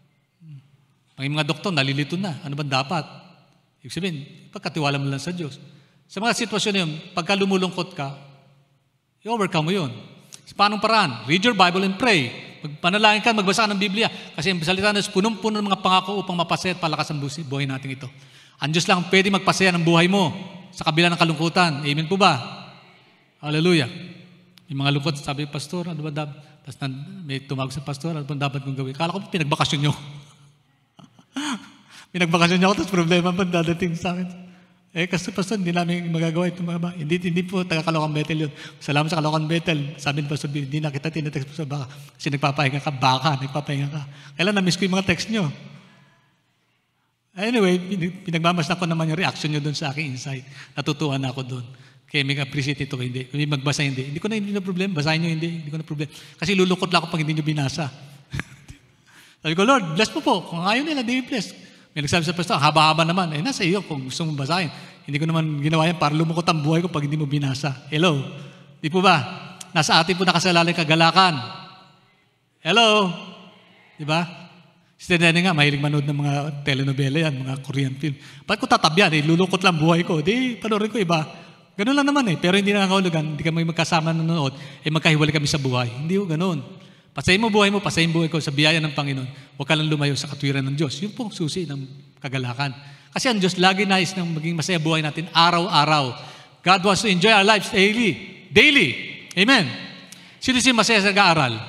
Ang mga doktor, nalilito na. Ano ba dapat? Ibig sabihin, pagkatiwala mo lang sa Diyos. Sa mga sitwasyon na yun, pagka lumulungkot ka, i-overcome mo yun. Sa paanong paraan? Read your Bible and pray. Magpanalangin ka, magbasa ka ng Biblia. Kasi ang salita na punong-puno ng mga pangako upang mapasaya at palakas ang buhay natin ito. Ang Diyos lang ang pwede magpasaya ng buhay mo sa kabila ng kalungkutan. Amen po ba? Hallelujah. Yung mga lungkot, sabi, Pastor, ano ba dapat? Tapos may tumawag sa pastor, ano ba dapat kong gawin? Kala ko pinagbakasyon nyo. Pinagbakasyon niya ako, tapos problema pa dadating sa akin. Eh, kasi pastor, hindi namin magagawa ito mga ba. Hindi, hindi po taga Caloocan Bethel yun. Salamat sa Caloocan Bethel. Sabi ni Pastor, hindi na kita tinatext po sa baka. Kasi nagpapahinga ka, baka, nagpapahinga ka. Kailan na-miss ko yung mga text nyo. Anyway, pinagmamasdan ko naman yung reaction nyo doon sa aking insight. Natutuwa na ako doon. Kaya may appreciate ito, hindi. Kung magbasa, hindi. Hindi ko na hindi na problem. Basahin nyo, hindi. Hindi ko na problem. Kasi lulukot lang ako pag hindi nyo binasa. Sabi ko, Lord, bless po po. Kung ayaw nila, di bless. May nagsabi sa pastor, haba-haba naman. Eh, nasa iyo kung gusto mong basahin. Hindi ko naman ginawa yan para lumukot ang buhay ko pag hindi mo binasa. Hello? Di po ba? Nasa atin po nakasalalay kagalakan. Hello? Di ba? Si Nene nga, mahilig manood ng mga telenovela yan, mga Korean film. Ba't ko tatabyan? Eh, lulukot lang buhay ko. Di, panoorin ko iba. Ganun lang naman eh. Pero hindi na nangahulugan, hindi kami magkasama nanonood, eh magkahiwalay kami sa buhay. Hindi ko ganun. Pasayin mo buhay mo, pasayin buhay ko sa biyaya ng Panginoon. Huwag ka lang lumayo sa katwiran ng Diyos. Yun pong susi ng kagalakan. Kasi ang Diyos lagi nais ng maging masaya buhay natin araw-araw. God wants to enjoy our lives daily. Daily. Amen. Sino si masaya sa nag-aaral?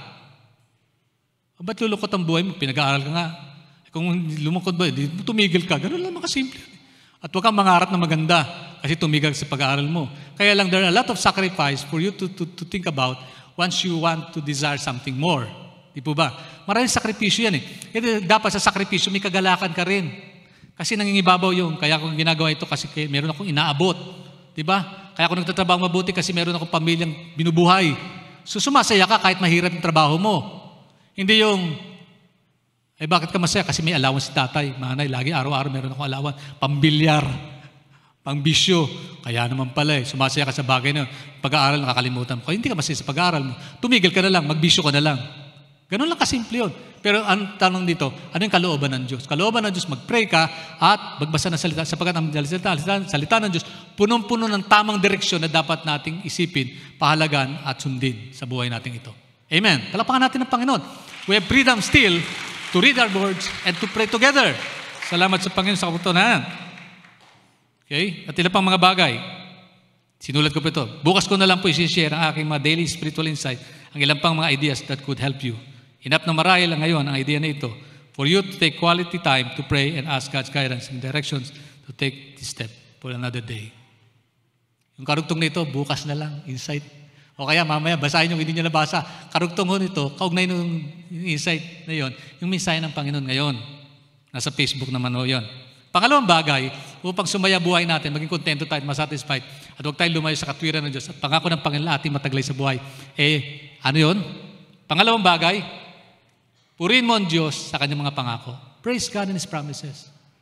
O ba't lulukot ang buhay mo? Pinag-aaral ka nga. Kung lumukot ba, tumigil ka. Ganun lang mga simple. At huwag kang mangarap na maganda kasi tumigil sa pag-aaral mo. Kaya lang there are a lot of sacrifice for you to, to, to think about once you want to desire something more. Di po ba? Maraming sakripisyo yan eh. E, dapat sa sakripisyo may kagalakan ka rin. Kasi nangingibabaw yung, kaya akong ginagawa ito kasi meron akong inaabot. Di ba? Kaya ako nagtatrabaho mabuti kasi meron akong pamilyang binubuhay. So sumasaya ka kahit mahirap yung trabaho mo. Hindi yung, eh bakit ka masaya? Kasi may allowance si tatay. Manay, lagi araw-araw meron akong allowance. Pambilyar. Pangbisyo. Kaya naman pala eh. Sumasaya ka sa bagay na pag-aaral nakakalimutan mo. Kaya hindi ka masaya sa pag-aaral mo. Tumigil ka na lang. Magbisyo ka na lang. Ganun lang kasimple yun. Pero ang tanong dito, ano yung kalooban ng Diyos? Kalooban ng Diyos, mag-pray ka at magbasa ng salita. Sapagkat ang salita, salita ng Diyos, punong-puno ng tamang direksyon na dapat nating isipin, pahalagan at sundin sa buhay natin ito. Amen. Talapakan natin ng Panginoon. We have freedom still to read our words and to pray together. Salamat sa Panginoon sa kaputunan. Okay? At ilan pang mga bagay. Sinulat ko po ito. Bukas ko na lang po isi-share ang aking mga daily spiritual insight, ang ilang pang mga ideas that could help you. Enough na marahil lang ngayon ang idea na ito for you to take quality time to pray and ask God's guidance and directions to take this step for another day. Yung karugtong na ito, bukas na lang, insight. O kaya mamaya, basahin yung hindi nyo nabasa. Karugtong ho nito, kaugnay nung insight na yon, yung mensahe ng Panginoon ngayon. Nasa Facebook naman ho yun. Pangalawang bagay, upang sumaya buhay natin, maging kontento tayo at masatisfied, at huwag tayong lumayo sa katwiran ng Diyos, at pangako ng Panginoon ating mataglay sa buhay. Eh, ano yun? Pangalawang bagay, purihin mo ang Diyos sa kanyang mga pangako. Praise God and His promises.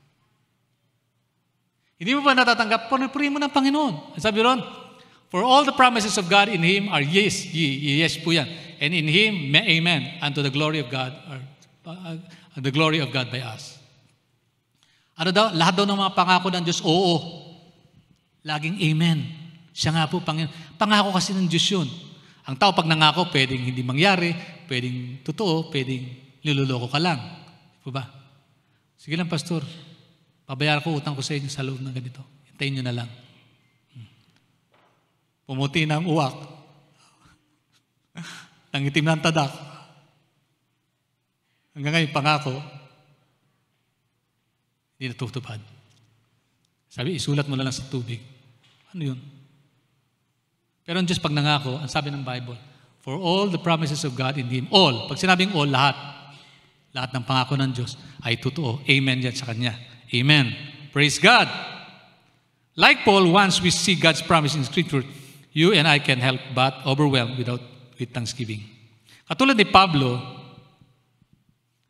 Hindi mo ba natatanggap? Purihin mo ng Panginoon. Sabi ron, for all the promises of God in Him are yes, ye, yes po yan. And in Him, amen, unto the glory of God, or uh, the glory of God by us. Ano daw? Lahat daw ng mga pangako ng Diyos, oo. Laging amen. Siya nga po, Panginoon. Pangako kasi ng Diyos yun. Ang tao pag nangako, pwedeng hindi mangyari, pwedeng totoo, pwedeng niloloko ka lang. Di ba? Sige lang, Pastor. Pabayar ko, utang ko sa inyo sa loob ng ganito. Hintayin nyo na lang. Pumuti na ang uwak. Nangitim na ang tadak. Hanggang ngayon, pangako, hindi natutupad. Sabi, isulat mo na lang sa tubig. Ano yun? Pero ang Diyos pag nangako, ang sabi ng Bible, for all the promises of God in Him, all, pag sinabing all, lahat, lahat ng pangako ng Diyos ay totoo. Amen yan sa Kanya. Amen. Praise God. Like Paul, once we see God's promise in Scripture, you and I can help but overwhelmed without with thanksgiving. Katulad ni Pablo,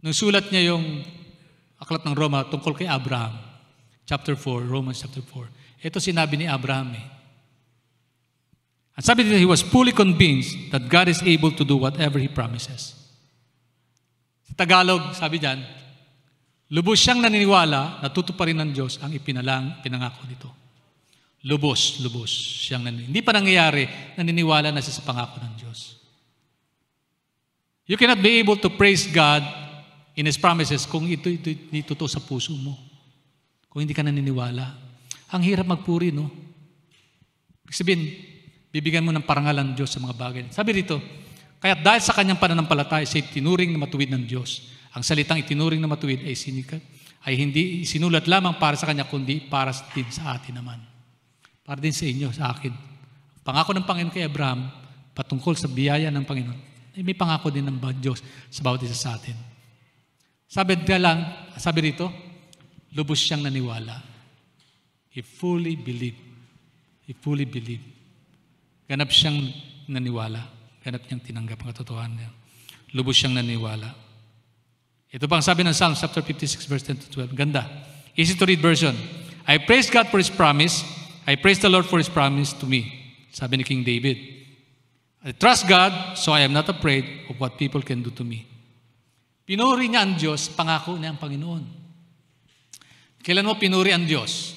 nung sulat niya yung aklat ng Roma tungkol kay Abraham, chapter four, Romans chapter four. Ito sinabi ni Abraham eh. At sabi dito, he was fully convinced that God is able to do whatever He promises. Sa Tagalog, sabi diyan, lubos siyang naniniwala na tutuparin ng Diyos ang ipinalang, pinangako nito. Lubos, lubos siyang naniniwala. Hindi pa nangyayari, naniniwala na siya sa pangako ng Diyos. You cannot be able to praise God in His promises kung ito, ito, ito, ito sa puso mo. Kung hindi ka naniniwala. Ang hirap magpuri, no? Ibig sabihin, bibigyan mo ng parangal ang Diyos sa mga bagay. Sabi rito, kaya dahil sa kanyang pananampalataya, siya tinuring na matuwid ng Diyos. Ang salitang itinuring na matuwid ay sinikat, ay hindi sinulat lamang para sa kanya, kundi para din sa atin naman. Para din sa inyo, sa akin. Pangako ng Panginoon kay Abraham, patungkol sa biyaya ng Panginoon, ay may pangako din ng Diyos sa bawat isa sa atin. Sabi ka lang, sabi rito, lubos siyang naniwala. He fully believed. He fully believed. Ganap siyang naniwala. Ganap niyang tinanggap ang katotohanan niya. Lubos siyang naniwala. Ito pang sabi ng Psalms chapter fifty-six verse ten to twelve. Ganda. Easy to read version. I praise God for His promise. I praise the Lord for His promise to me. Sabi ni King David. I trust God, so I am not afraid of what people can do to me. Pinuri niya ang Diyos, pangako niya ang Panginoon. Kailan mo pinuri ang Diyos?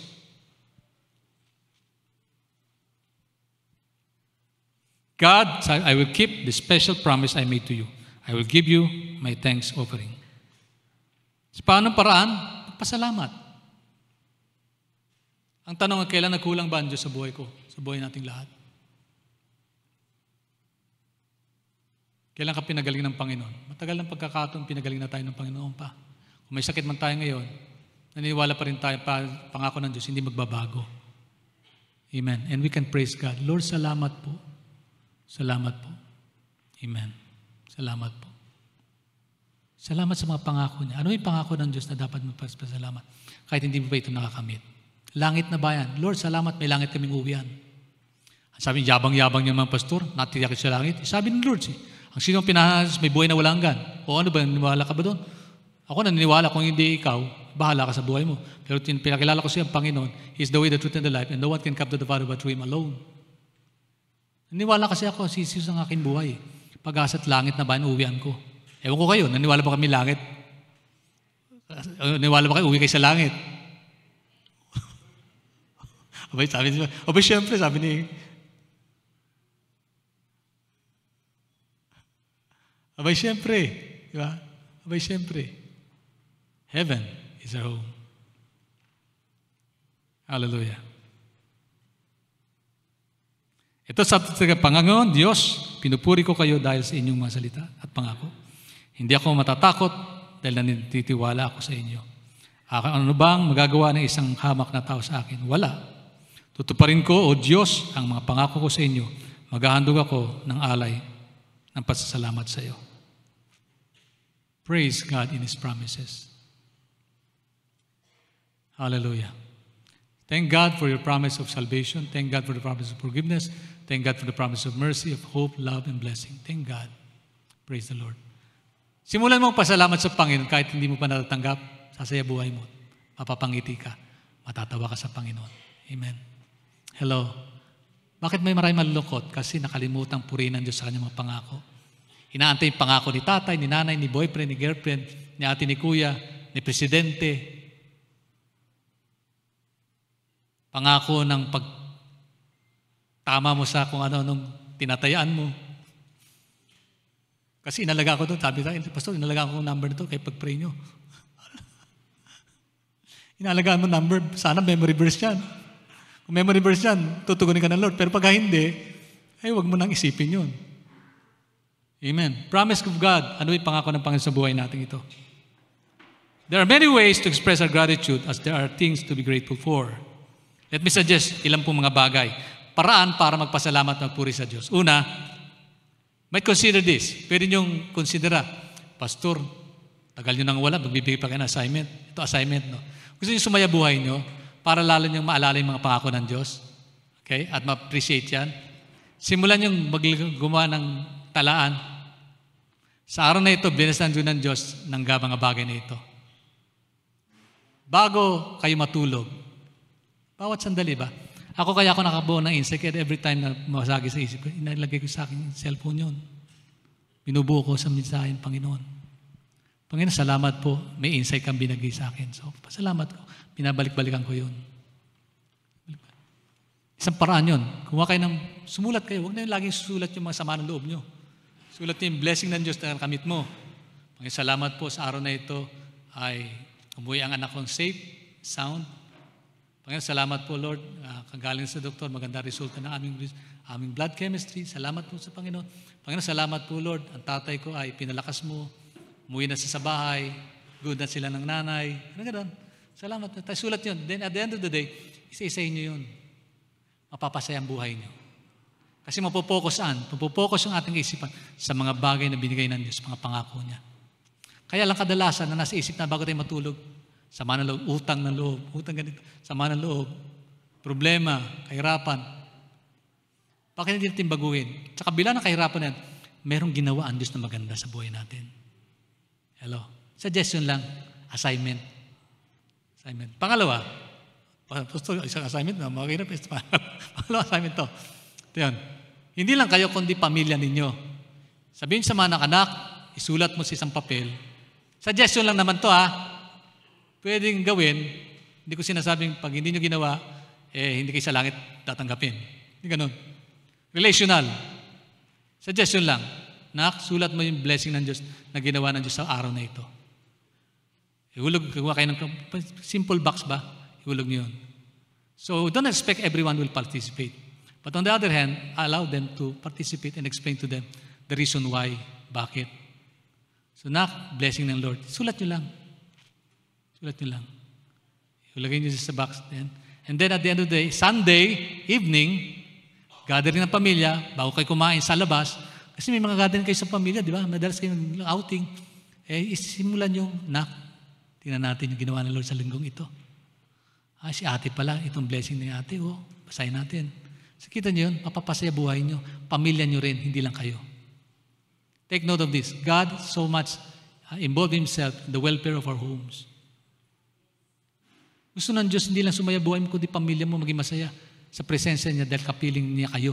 God, I will keep the special promise I made to you. I will give you my thanks offering. Sa paanong paraan? Pasalamat. Ang tanong, kailan nagkulang ba ang Diyos sa buhay ko? Sa buhay nating lahat? Kailan ka pinagaling ng Panginoon? Matagal ng pagkakataon, pinagaling na tayo ng Panginoon pa. Kung may sakit man tayo ngayon, naniniwala pa rin tayo, pa, pangako ng Diyos, hindi magbabago. Amen. And we can praise God. Lord, salamat po. Salamat po. Amen. Salamat po. Salamat sa mga pangako niya. Ano yung pangako ng Diyos na dapat magpasalamat? Kahit hindi mo pa ito nakakamit. Langit na bayan. Lord, salamat, may langit kaming uwian. Sabi, yabang-yabang niya mga pastor, natiyakit sa langit. Sabi ng Lord, eh, ang sinong pinahas, may buhay na walang hanggan. O ano ba, naniniwala ka ba doon? Ako naniniwala, kung hindi ikaw, bahala ka sa buhay mo. Pero pinakilala ko siya ang Panginoon, He is the way, the truth, and the life, and no one can come to the Father but through Him alone. Naniwala kasi ako, si Jesus ang aking buhay. Pag-asa at langit na ba, uwian ko. Ewan ko kayo, naniwala ba kami langit? Naniwala ba kayo, uwi kayo sa langit? Abay, sabi niya, abay, syempre, sabi ni, abay, syempre, di ba? Abay, syempre, heaven is our home. Hallelujah. Ito sa Panginoon, Diyos, pinupuri ko kayo dahil sa inyong mga salita at pangako. Hindi ako matatakot dahil nanititiwala ako sa inyo. Ano bang magagawa ng isang hamak na tao sa akin? Wala. Tutuparin ko, O Diyos, ang mga pangako ko sa inyo. Maghahandog ako ng alay ng pasasalamat sa iyo. Praise God in His promises. Hallelujah. Thank God for your promise of salvation. Thank God for the promise of forgiveness. Thank God for the promise of mercy, of hope, love, and blessing. Thank God. Praise the Lord. Simulan mo pasalamat sa Panginoon kahit hindi mo pa natatanggap, sasaya buhay mo. Mapapangiti ka. Matatawa ka sa Panginoon. Amen. Hello. Bakit may maraming malulungkot? Kasi nakalimutang purihin ng Diyos sa kanyang mga pangako. Inaantay yung pangako ni tatay, ni nanay, ni boyfriend, ni girlfriend, ni ate, ni kuya, ni presidente. Pangako ng pag tama mo sa kung ano-anong tinatayaan mo. Kasi inalaga ko doon, sabi tayo, Pastor, inalaga ko yung number nito kaya pag-pray nyo. Inalagaan mo number, sana memory verse yan. Kung memory verse yan, tutugunin ka ng Lord. Pero pag hindi, ay huwag mo nang isipin yun. Amen. Promise of God, ano yung pangako ng Panginoon sa buhay natin ito? There are many ways to express our gratitude as there are things to be grateful for. Let me suggest ilang pong mga bagay. Paraan para magpasalamat at magpuri sa Diyos. Una, might consider this. Pwede niyong considera, Pastor, tagal niyo nang wala, magbibigay pa kayo ng assignment. Ito assignment, no? Gusto niyo sumaya buhay niyo para lalo niyong maalala yung mga pangako ng Diyos. Okay? At ma-appreciate yan. Simulan niyong gumawa ng talaan Sa araw na ito, binasan doon ng Diyos ng mga bagay na ito. Bago kayo matulog, bawat sandali ba? Ako kaya ako nakabuo ng insight, kaya every time na masagi sa isip ko, inalagay ko sa aking cellphone yun. Binubuo ko sa mensahe ng Panginoon. Panginoon, salamat po, may insight kang binagay sa akin. So, pasalamat ko, binabalik-balikan ko yun. Isang paraan yun. Kung kayo ng, sumulat kayo, huwag na yung laging susulat yung mga sama ng loob nyo. Sulat niyo yung blessing ng Diyos na nakamit mo. Panginoon, salamat po sa araw na ito ay umuwi ang anak kong safe, sound. Panginoon, salamat po Lord, uh, kagaling sa doktor, maganda resulta ng aming, aming blood chemistry. Salamat po sa Panginoon. Panginoon, salamat po Lord, ang tatay ko ay pinalakas mo, umuwi na siya sa bahay, good na sila ng nanay. Ano gano'n? Salamat po. Tayo sulat yun. Then at the end of the day, isa-isayin nyo yun. Mapapasaya ang buhay nyo. Kasi mapopokus saan? Mapopokus yung ating isipan sa mga bagay na binigay ng Diyos, mga pangako niya. Kaya lang kadalasan na nasa isip na bago tayo matulog, sama ng loob, utang ng loob, utang ganito, sama ng loob, problema, kahirapan. Bakit hindi natin baguhin? Sa kabila ng kahirapan yan, merong ginawa ang Diyos na maganda sa buhay natin. Hello? Suggestion lang, assignment. Assignment. Pangalawa, isang assignment na, makakirap. Pangalawa assignment to. Ito yan. Hindi lang kayo, kundi pamilya ninyo. Sabihin sa mga anak, isulat mo sa isang papel. Suggestion lang naman to ha. Pwedeng gawin, hindi ko sinasabing pag hindi nyo ginawa, eh hindi kayo sa langit tatanggapin. Hindi ganun. Relational. Suggestion lang. Nak, sulat mo yung blessing ng Diyos na ginawa ng Diyos sa araw na ito. Ihulog, gawa kayo ng simple box ba? Ihulog nyo yun. So don't expect everyone will participate. But on the other hand, allow them to participate and explain to them the reason why, bakit. So, nak, blessing ng Lord. Sulat nyo lang. Sulat nyo lang. Ilagay nyo sa box. Then. And then at the end of the day, Sunday evening, gathering ng pamilya, bago kayo kumain sa labas, kasi may mga gathering kayo sa pamilya, di ba? Madalas kayo outing. Eh, isimulan nyo, nak, tingnan natin yung ginawa ng Lord sa linggong ito. Ah, si ate pala, itong blessing ni ate, oh, basahin natin. So, kita nyo yun, mapapasaya buhay nyo. Pamilya nyo rin, hindi lang kayo. Take note of this. God so much uh, involved Himself in the welfare of our homes. Gusto ng Diyos, hindi lang sumaya buhay mo, kundi pamilya mo maging masaya sa presensya niya dahil kapiling niya kayo.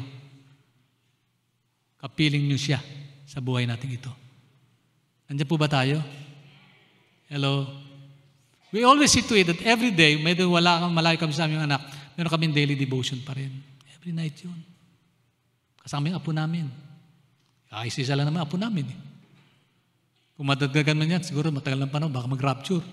Kapiling niyo siya sa buhay natin ito. Nandiyan po ba tayo? Hello? We always see to it that every day, may wala kang malayo kami sa aming anak, meron kaming daily devotion pa rin. Every night yun. Kasama yung apo namin. Ay, isa lang naman apo namin. Eh. Kung madagdagan man yan, siguro matagal ng panahon, baka mag-rapture.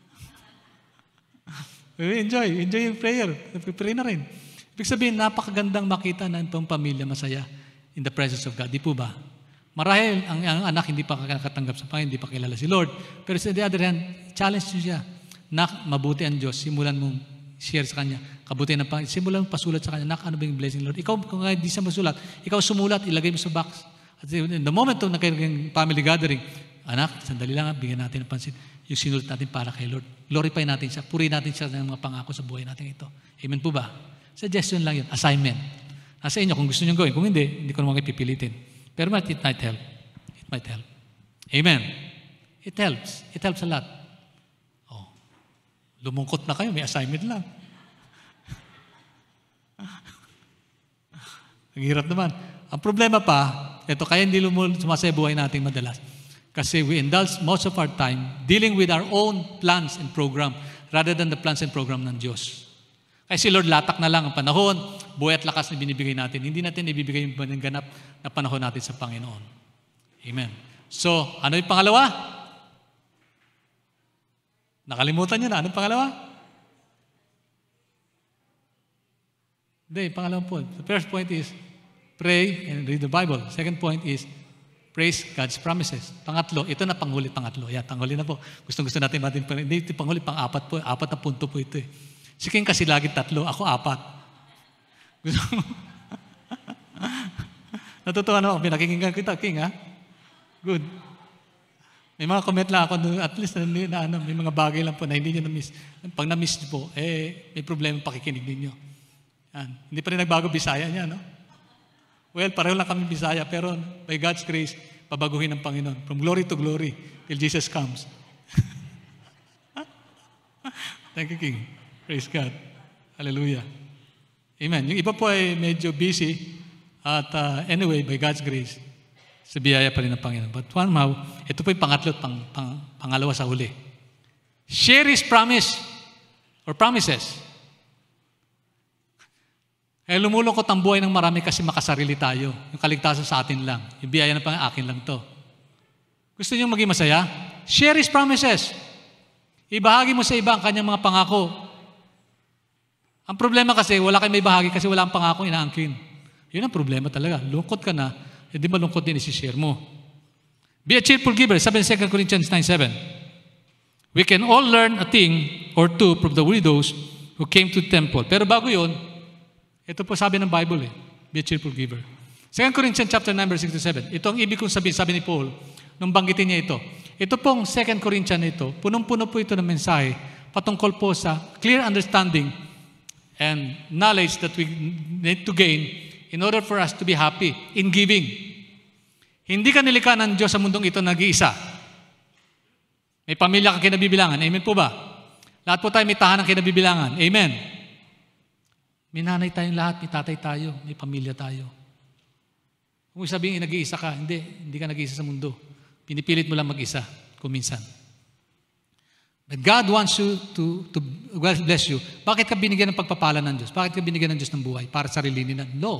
enjoy. Enjoy yung prayer. Pray na rin. Ibig sabihin, napakagandang makita na itong pamilya masaya in the presence of God. Di po ba? Marahil, ang, ang anak hindi pa kakatanggap sa Panginoon, hindi pa kilala si Lord. Pero sa the other hand, challenge nyo siya. Nak, mabuti ang Diyos. Simulan mong share sa Kanya. Kabuti ng Panginoon. Simulan mong pasulat sa Kanya. Nak, ano ba yung blessing Lord? Ikaw, kung hindi siya masulat, ikaw sumulat, ilagay mo sa box. At in the moment of nagkaroon family gathering, anak, sandali lang, bigyan natin ng pansin. Yung sinulat natin para kay Lord. Glorify natin siya. Puri natin siya ng mga pangako sa buhay natin ito. Amen po ba? Suggestion lang yun. Assignment. Nasa inyo kung gusto nyo gawin. Kung hindi, hindi ko naman kayo pipilitin. Pero it might help. It might help. Amen. It helps. It helps a lot. Oh. Lumungkot na kayo. May assignment lang. Ang hirap naman. Ang problema pa, ito kaya hindi sumasaya buhay natin madalas. Kasi we indulge most of our time dealing with our own plans and program rather than the plans and program ng Diyos. Kasi Lord, latak na lang ang panahon, buhay at lakas na binibigay natin. Hindi natin ibibigay yung ganap na panahon natin sa Panginoon. Amen. So, ano yung pangalawa? Nakalimutan nyo na. Ano yung pangalawa? Hindi, pangalawang point. The first point is, pray and read the Bible. Second point is, praise God's promises. Pangatlo, ito na panghuli, pangatlo. Yan, panghuli na po. Gustong-gusto natin natin. Hindi, ito panghuli, pang-apat po. Apat na punto po ito eh. Si King kasi lagi tatlo, ako apat. Gusto mo? Natutuwa naman, pinakikinggan kita, King, ha? Good. May mga comment lang ako, at least na, na, na, may mga bagay lang po na hindi nyo na-miss. Pag na-miss nyo po, eh, may problema pakikinig ninyo. Yan. Hindi pa rin nagbago Bisaya niya, no? Well, pareho lang kami Bisaya, pero by God's grace, pabaguhin ng Panginoon. From glory to glory, till Jesus comes. Thank you, King. Praise God. Hallelujah. Amen. Yung iba po ay medyo busy. At uh, anyway, by God's grace, sa biyaya pa rin ng Panginoon. But one more, ito po yung pangatlo at pang, pang, pangalawa sa huli. Share His promise or promises. Kaya lumulungkot ang buhay ng marami kasi makasarili tayo. Yung kaligtasan sa atin lang. Yung biyaya ng Panginoon, akin lang to. Gusto niyo maging masaya? Share His promises. Ibahagi mo sa iba ang kanyang mga pangako. Ang problema kasi, wala kayong may bahagi kasi wala ang pangako inaangkin. Yun ang problema talaga. Lungkot ka na, hindi malungkot din isi-share mo. Be a cheerful giver. Sabi ng Second Corinthians nine seven. We can all learn a thing or two from the widows who came to the temple. Pero bago yun, ito po sabi ng Bible eh. Be a cheerful giver. Second Corinthians chapter nine verse sixty-seven. Ito ang ibig kong sabihin, sabi ni Paul, nung banggitin niya ito. Ito pong Second Corinthians ito, punong-puno po ito ng mensahe patungkol po sa clear understanding and knowledge that we need to gain in order for us to be happy in giving. Hindi ka nilikha ng Diyos sa mundong ito nag-iisa. May pamilya ka kinabibilangan. Amen po ba? Lahat po tayo may tahanan kinabibilangan. Amen. May nanay tayong lahat, may tatay tayo, may pamilya tayo. Kung sabihin, nag-iisa ka, hindi, hindi ka nag-iisa sa mundo. Pinipilit mo lang mag-isa, kung minsan. But God wants you to, to well, bless you. Bakit ka binigyan ng pagpapala ng Diyos? Bakit ka binigyan ng Diyos ng buhay? Para sa sarili nila? No.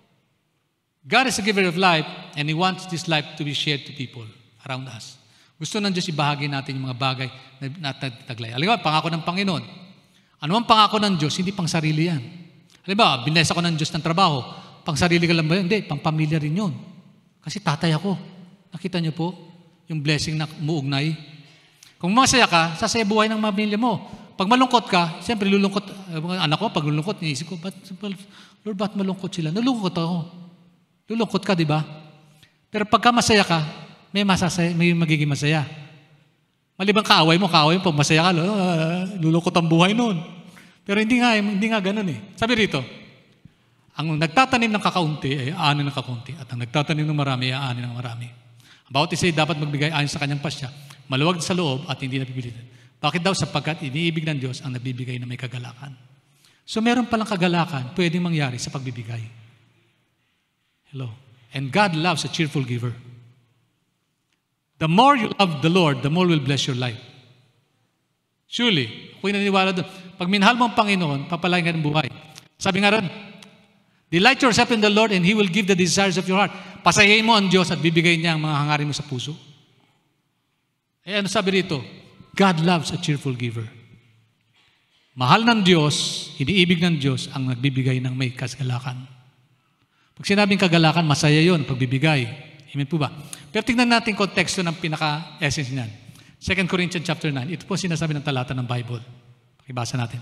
God is a giver of life and He wants this life to be shared to people around us. Gusto ng Diyos ibahagi natin yung mga bagay na natataglay. Alam mo, pangako ng Panginoon. Ano ang pangako ng Diyos? Hindi pang sarili yan. Alam ba, binesa ko ng Diyos ng trabaho. Pang sarili ka lang ba yun? Hindi, pang pamilya rin yun. Kasi tatay ako. Nakita niyo po yung blessing na umuugnay. Kung masaya ka, sasaya buhay ng pamilya mo. Pag malungkot ka, siyempre lulungkot, uh, anak ko, pag lulungkot, niisip ko, ba't, Lord, ba't malungkot sila? Nalungkot ako. Lulungkot ka, di ba? Pero pagka masaya ka, may, masasaya, may magiging masaya. Malibang kaaway mo, kaaway mo, pag masaya ka, uh, lulungkot ang buhay noon. Pero hindi nga, hindi nga ganun eh. Sabi rito, ang nagtatanim ng kakaunti ay aanin ng kakaunti at ang nagtatanim ng marami ay aanin ng marami. Ang bawat isa ay dapat magbigay ayon sa kanyang pasya, maluwag sa loob at hindi napipilitan. Bakit daw? Sapagkat iniibig ng Diyos ang nagbibigay na may kagalakan. So meron palang kagalakan pwedeng mangyari sa pagbibigay. Hello. And God loves a cheerful giver. The more you love the Lord, the more will bless your life. Surely, ako'y naniniwala doon. Pag minahal mo ang Panginoon, papalain ka ng buhay. Sabi nga ron, delight yourself in the Lord and He will give the desires of your heart. Pasayahin mo ang Diyos at bibigay niya ang mga hangarin mo sa puso. Eh ano sabi rito? God loves a cheerful giver. Mahal ng Diyos, iniibig ng Diyos ang nagbibigay ng may kagalakan. Pag sinabing kagalakan, masaya yun, pagbibigay. Amen po ba? Pero tingnan natin konteksto ng pinaka-essence niyan. Second Corinthians chapter nine. Ito po sinasabi ng talata ng Bible. Pakibasa natin.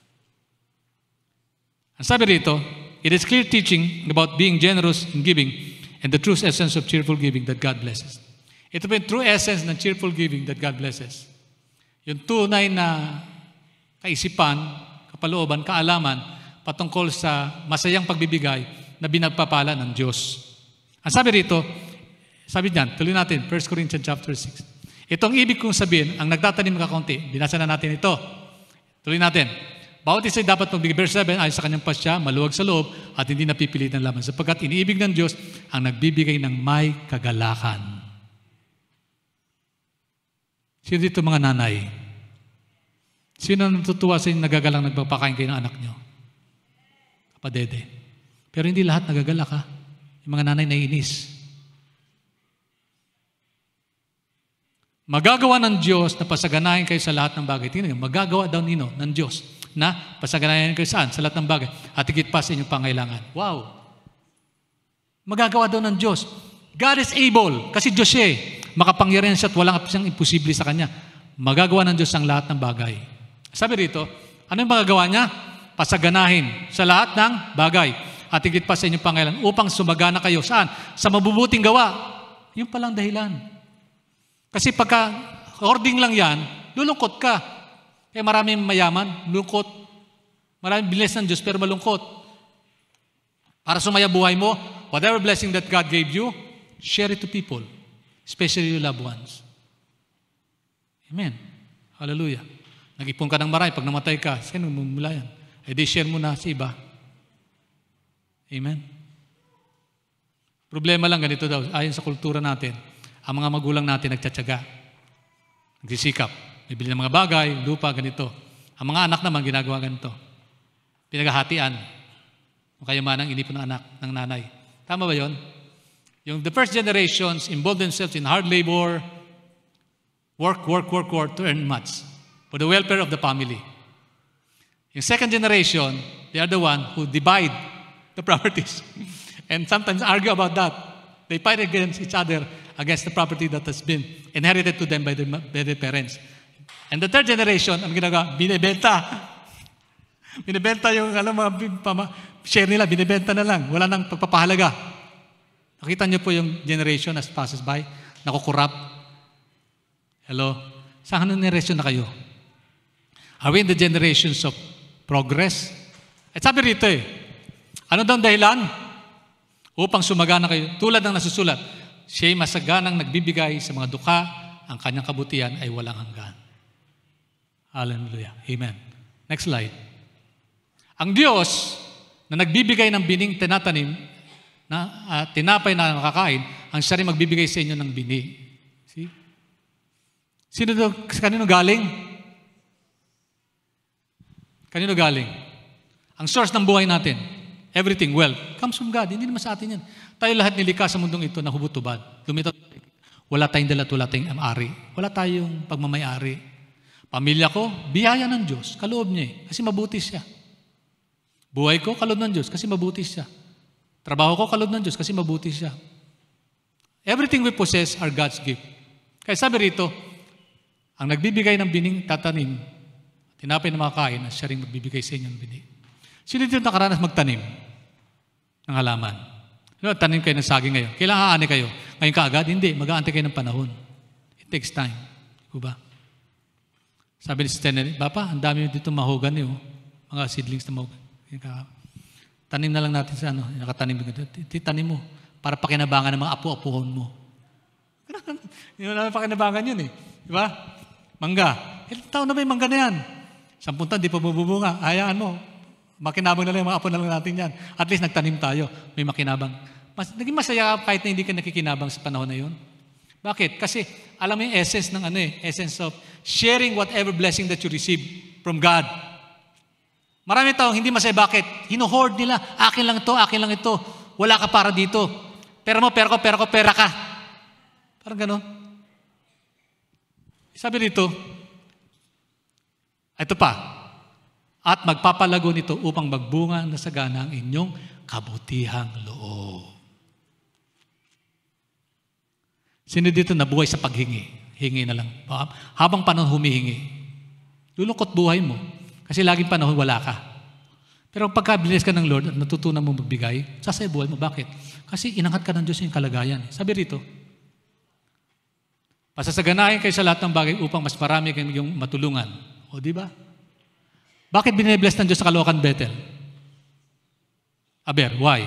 Ang sabi rito, it is clear teaching about being generous in giving and the true essence of cheerful giving that God blesses. Ito po yung true essence ng cheerful giving that God blesses. Yung tunay na kaisipan, kapalooban, kaalaman patungkol sa masayang pagbibigay na binagpapala ng Diyos. Ang sabi rito, sabi niyan, tuloy natin, First Corinthians chapter six. Itong ibig kong sabihin, ang nagtatanim ng kakunti, binasa na natin ito. Tuloy natin. Bawat isa dapat magbigay. Verse seven, ayon sa kanyang pasya, maluwag sa loob, at hindi napipilit ng laman. Sapagkat iniibig ng Diyos ang nagbibigay ng may kagalakan. Sino dito mga nanay? Sino natutuwa sa inyo nagagalang nagpapakain kayo ng anak nyo? Kapadede. Pero hindi lahat nagagalak ha. Yung mga nanay naiinis. Magagawa ng Diyos na pasaganahin kayo sa lahat ng bagay. Tingnan nyo, magagawa daw nino ng Diyos na pasaganahin kayo saan? Sa lahat ng bagay. At higit pa sa inyong pangailangan. Wow! Magagawa daw ng Diyos. God is able. Kasi Diyos siya eh. Makapangyarihan siya at walang siyang imposible sa Kanya. Magagawa ng Diyos ang lahat ng bagay. Sabi rito, ano yung magagawa niya? Pasaganahin sa lahat ng bagay. At higit pa sa inyong pangailangan upang sumagana kayo. Saan? Sa mabubuting gawa. Yung palang dahilan. Kasi pagka hoarding lang yan, lulungkot ka. Kaya maraming mayaman, lungkot. Maraming bless ng Diyos pero malungkot. Para sumaya buhay mo, whatever blessing that God gave you, share it to people. Especially your loved ones. Amen. Hallelujah. Nag-ipon ka ng marami, pag namatay ka, sino mumula yan? E di share mo na sa iba. Amen. Problema lang ganito daw, ayon sa kultura natin, ang mga magulang natin nagtsatsaga, nagsisikap, bibili ng mga bagay, lupa, ganito. Ang mga anak naman ginagawa ganito. Pinaghahatian. Ang kayamanang inipon ng anak, ng nanay. Tama ba yon? Yung the first generations involved themselves in hard labor, work, work, work, work to earn much for the welfare of the family. Yung second generation, they are the one who divide the properties and sometimes argue about that. They fight against each other against the property that has been inherited to them by their, by their parents. And the third generation, ang ginagawa, binibenta. Binibenta yung alam, mga pama, share nila, binibenta na lang. Wala nang pagpapahalaga. Nakita niyo po yung generation as passes by, nakukurap. Hello? Saan anong generation na kayo? Are we in the generations of progress? At sabi rito eh, ano daw ang dahilan? Upang sumagana kayo. Tulad ng nasusulat, siya'y masaganang nagbibigay sa mga duka, ang kanyang kabutihan ay walang hanggan. Hallelujah. Amen. Next slide. Ang Diyos na nagbibigay ng bining tinatanim, na uh, tinapay na nakakain, ang siya rin magbibigay sa inyo ng bini. See? Sino daw, kanino galing? Kanino galing? Ang source ng buhay natin, everything, wealth, comes from God. Hindi naman sa atin yan. Tayo lahat nilikha sa mundong ito na hubot-tubad. Lumitaw, wala tayong dala, wala tayong ari. Wala tayong pagmamayari. Pamilya ko, biyaya ng Diyos. Kaloob niya eh, kasi mabuti siya. Buhay ko, kaloob ng Diyos, kasi mabuti siya. Trabaho ko, kaloob ng Diyos, kasi mabuti siya. Everything we possess are God's gift. Kaya sabi rito, ang nagbibigay ng bining tatanim, tinapay na makakain, at siya rin magbibigay sa inyo ng bining. Sino dito nakaranas magtanim ng halaman? Ano, tanim kayo ng saging ngayon. Kailangan aani kayo. Ngayon kaagad? Hindi. Mag-aantay kayo ng panahon. It takes time. Diba ba? Sabi ni Sister Nelly, Papa, ang dami dito mahogan niyo. Mga seedlings na mahogan. Tanim na lang natin sa ano. Nakatanim dito. Tanim mo. Para pakinabangan ng mga apo-apuhon mo. Hindi mo namin pakinabangan yun eh. Diba? Mangga. Ilang taon na ba yung mangga na yan? Sampung taon, di pa bubunga. Hayaan mo. Makinabang na lang yung mga apo na lang natin yan. At least nagtanim tayo. May makinabang. Mas, naging masaya kahit na hindi ka nakikinabang sa panahon na yun. Bakit? Kasi alam mo yung essence ng ano eh, essence of sharing whatever blessing that you receive from God. Marami taong hindi masaya. Bakit? Hino-hoard nila. Akin lang ito, akin lang ito. Wala ka para dito. Pera mo, pera ko, pera ko, pera ka. Parang gano'n. Sabi dito, ito pa, at magpapalago nito upang magbunga na sagana ang inyong kabutihang loob. Sino dito nabuhay sa paghingi? Hingi na lang. Habang panahon humihingi. Lulungkot buhay mo. Kasi laging panahon wala ka. Pero pagka bless ka ng Lord at natutunan mo magbigay, sasaya buhay mo. Bakit? Kasi inangat ka ng Diyos yung kalagayan. Sabi rito, pasasaganahin kayo sa lahat ng bagay upang mas marami kayong matulungan. O di ba? Bakit binibless ng Diyos sa Caloocan Bethel? Aber, why?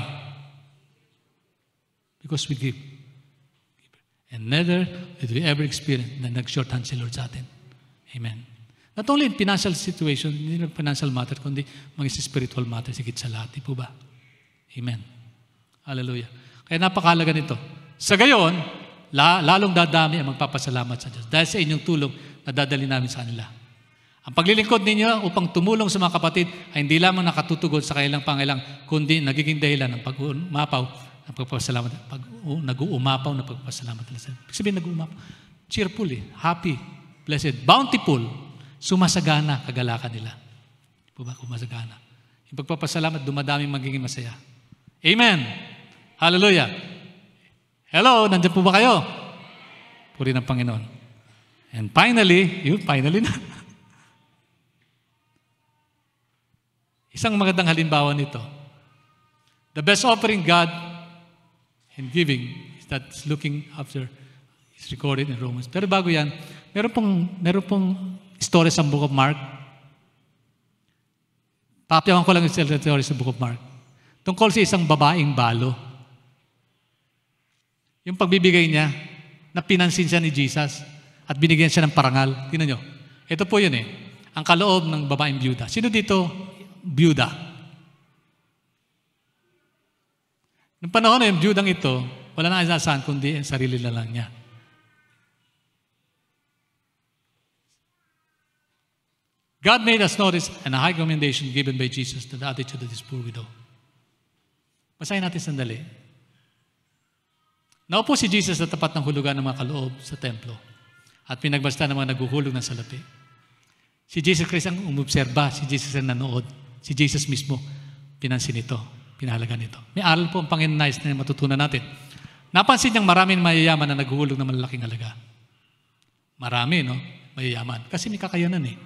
Because we give. And neither did we ever experience na nag-shorthand si Lord sa atin. Amen. Not only in financial situation, hindi lang financial matter, kundi mga spiritual matter, sigit sa lahat. Di po ba? Amen. Hallelujah. Kaya napakahalaga nito. Sa gayon, lalong dadami ang magpapasalamat sa Diyos dahil sa inyong tulong na dadali namin sa kanila. Ang paglilingkod ninyo upang tumulong sa mga kapatid ay hindi lamang nakatutugon sa kanilang pangailang, kundi nagiging dahilan ng pag-umapaw, ng pagpapasalamat, pag nag-uumapaw na pagpapasalamat. Ibig sabihin nag-uumapaw. Cheerful eh, happy, blessed, bountiful, sumasagana kagalakan nila. Po ba? Sumasagana. Yung pagpapasalamat, dumadaming magiging masaya. Amen. Hallelujah. Hello, nandiyan po ba kayo? Puri ng Panginoon. And finally, yun, finally na. Isang magandang halimbawa nito. The best offering God in giving is that looking after is recorded in Romans. Pero bago yan, meron pong, meron pong story sa Book of Mark. Papayawan ko lang yung story sa Book of Mark. Tungkol sa isang babaeng balo. Yung pagbibigay niya, na pinansin siya ni Jesus at binigyan siya ng parangal. Tingnan nyo. Ito po yun eh. Ang kaloob ng babaeng byuda. Sino dito? Byuda. Noong panahon na yung byudang ito, wala na inasahan kundi ang sarili na lang niya. God made us notice and a high commendation given by Jesus to the attitude of this poor widow. Basahin natin sandali. Naupo si Jesus sa tapat ng hulugan ng mga kaloob sa templo at pinagbasta ng mga naghuhulog ng salapi. Si Jesus Christ ang umobserba, si Jesus ang nanood, si Jesus mismo pinansin ito, pinahalagan ito. May aral po ang Panginoon nais na matutunan natin. Napansin niyang maraming mayayaman na naghuhulog ng malalaking halaga. Marami, no? Mayayaman. Kasi may kakayanan eh.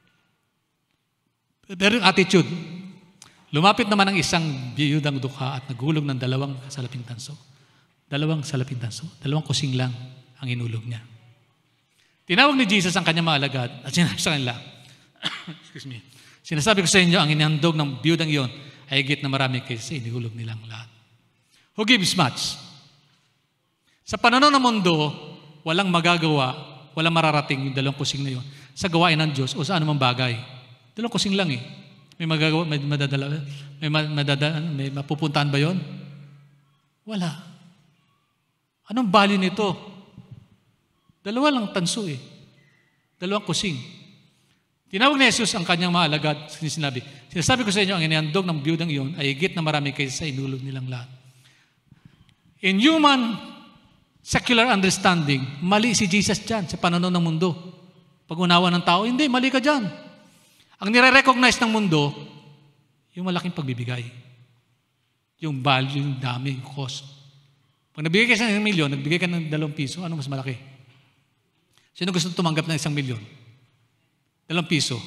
Pero yung attitude, lumapit naman ang isang biyudang dukha at naghulog ng dalawang salaping tanso. Dalawang salaping tanso. Dalawang kusing lang ang inulog niya. Tinawag ni Jesus ang kanyang mga alagad at sinabi sa kanila, excuse me, sinasabi ko sa inyo, ang inihandog ng biyudang iyon ay higit na marami kaysa sa inihulog nilang lahat. Who gives much? Sa pananaw ng mundo, walang magagawa, walang mararating yung dalawang kusing na yun sa gawain ng Diyos o sa anumang bagay. Dalawang kusing lang eh. May magagawa, may madadala, may madadala, may mapupuntahan ba yon? Wala. Anong value nito? Dalawa lang tanso eh. Dalawang kusing. Tinawag ni Jesus ang kanyang mga alagad, sinabi, sinasabi ko sa inyo, ang inihandog ng biyudang iyon ay higit na marami kaysa sa inulog nilang lahat. In human secular understanding, mali si Jesus dyan sa pananaw ng mundo. Pag-unawa ng tao, hindi, mali ka dyan. Ang nire-recognize ng mundo, yung malaking pagbibigay. Yung value, yung dami, yung cost. Pag nabigay ka sa isang milyon, nagbigay ka ng dalawang piso, ano mas malaki? Sino gusto tumanggap ng isang milyon? Dalawang piso.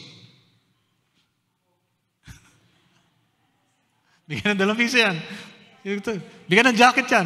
Bigyan ng dalawang piso yan. Bigyan ng jacket yan.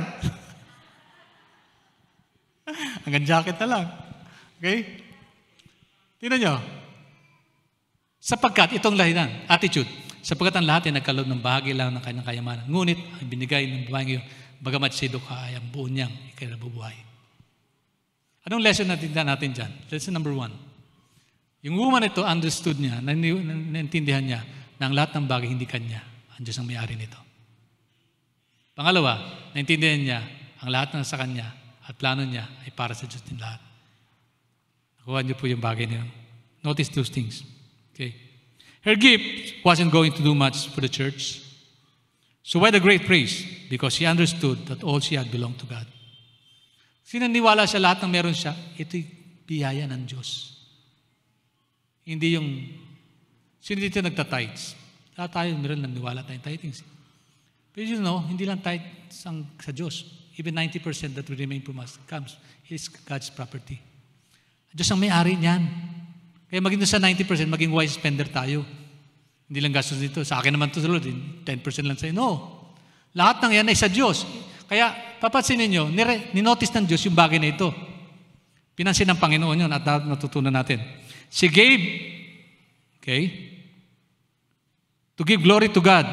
Hanggang jacket na lang. Okay? Tingnan nyo. Sapagkat, itong lahinan, attitude, sapagkat ang lahat ay nagkaloob ng bahagi lang ng kanyang kayamanan. Ngunit, ang binigay ng babaeng iyon, bagamat si Dukha ay ang buo niyang ikinabubuhay. Anong lesson natin natin dyan? Lesson number one. Yung woman ito, understood niya, naintindihan niya, na ang lahat ng bagay hindi kanya. Ang Diyos ang may-ari nito. Pangalawa, naintindihan niya, ang lahat ng sa kanya at plano niya ay para sa Diyos din lahat. Nakuha niyo po yung bagay niyo. Notice those things. Okay. Her gift wasn't going to do much for the church. So why the great praise? Because she understood that all she had belonged to God. Sinaniwala siya lahat ng meron siya, ito'y biyaya ng Diyos. Hindi yung, sino dito nagtatides? Lahat tayo, meron lang niwala tayong tithings. But you know, hindi lang tithes ang sa Diyos. Even ninety percent that will remain from us comes, is God's property. Diyos ang may-ari niyan. Kaya maging sa ninety percent, maging wise spender tayo. Hindi lang gastos dito. Sa akin naman ito, Lord, ten percent lang sa'yo. No. Lahat ng yan ay sa Diyos. Kaya, papansinin nyo, ninotice ng Diyos yung bagay na ito. Pinansin ng Panginoon yun at natutunan natin. She gave, okay, to give glory to God.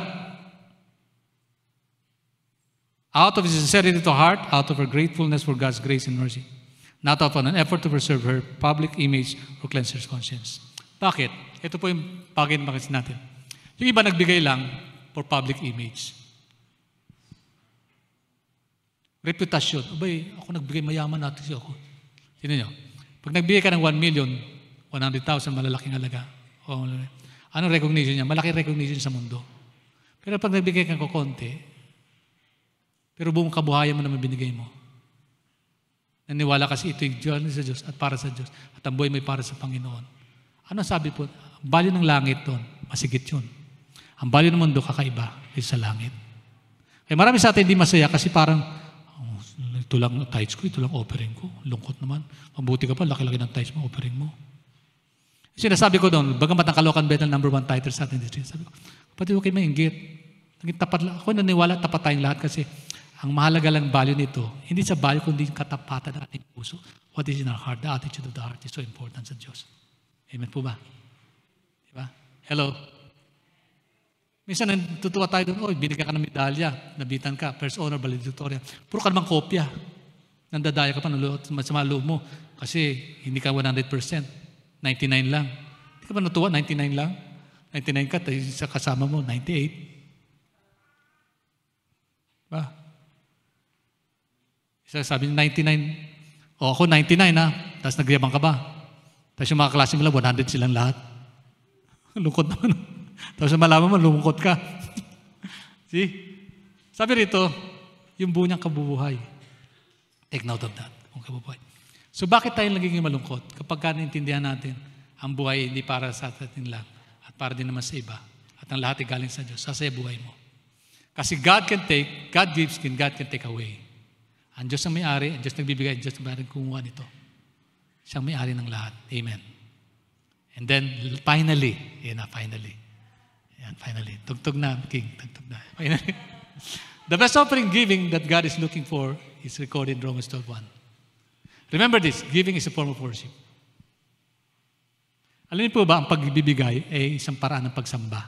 Out of his sincerity to heart, out of her gratefulness for God's grace and mercy. Not of an effort to preserve her public image or cleanse her conscience. Bakit? Ito po yung bagay na bakit natin. Yung iba nagbigay lang for public image. Reputasyon. Abay, ako nagbigay, mayaman natin siya ako. Tignan nyo. Pag nagbigay ka ng one million, one hundred thousand, malalaking halaga. O, anong recognition niya? Malaking recognition sa mundo. Pero pag nagbigay ka ng konti, pero buong kabuhayan mo naman binigay mo. Naniwala kasi ito yung Diyos sa Diyos at para sa Diyos. At ang buhay may para sa Panginoon. Ano sabi po? Ang value ng langit doon, masigit yun. Ang value ng mundo, kakaiba, is sa langit. Kaya marami sa atin hindi masaya kasi parang, oh, ito lang tithes ko, ito lang offering ko. Lungkot naman. Mabuti ka pa, laki-laki ng tithes mo, offering mo. Sinasabi ko doon, bagamat ang Caloocan Bethel, number one tither sa atin, sabi ko, pati huwag kayo mainggit. Naging tapat lang. Ako naniwala, tapat tayong lahat kasi ang mahalaga lang value nito, hindi sa value, kundi katapatan ng ating puso. What is in our heart? The attitude of the heart is so important sa Diyos. Amen po ba? Diba? Hello? Minsan natutuwa tayo doon, oh, binigyan ka ng medalya, nabitan ka, first honor, valedictorian. Puro ka namang kopya. Nandadaya ka pa, masama loob mo. Kasi hindi ka one hundred percent. ninety-nine lang. Hindi ka ba natuwa? ninety-nine lang? ninety-nine ka, tayo sa kasama mo, ninety-eight. Ba? Isa sabi niya, ninety-nine. O ako, ninety-nine ha. Tapos nagyabang ka ba? Tapos yung mga klase mo lang, one hundred silang lahat. Lungkot naman. Tapos malaman mo, lumungkot ka. See? Sabi rito, yung buo niyang kabubuhay. Take note of that. Kung kabubuhay. So bakit tayo nagiging malungkot? Kapag ka naintindihan natin, ang buhay hindi para sa atin lang at para din naman sa iba. At ang lahat ay galing sa Diyos. Sasaya buhay mo. Kasi God can take, God gives, and God can take away. Ang Diyos ang may-ari, ang Diyos nagbibigay, ang Diyos ang may-ari kumuha nito. Siyang may-ari ng lahat. Amen. And then, finally, yan na, finally. Yan, finally. Tugtog na, King. Tugtog na. Finally. The best offering giving that God is looking for is recorded in Romans twelve one. Remember this, giving is a form of worship. Alam niyo po ba, ang pagbibigay ay isang paraan ng pagsamba.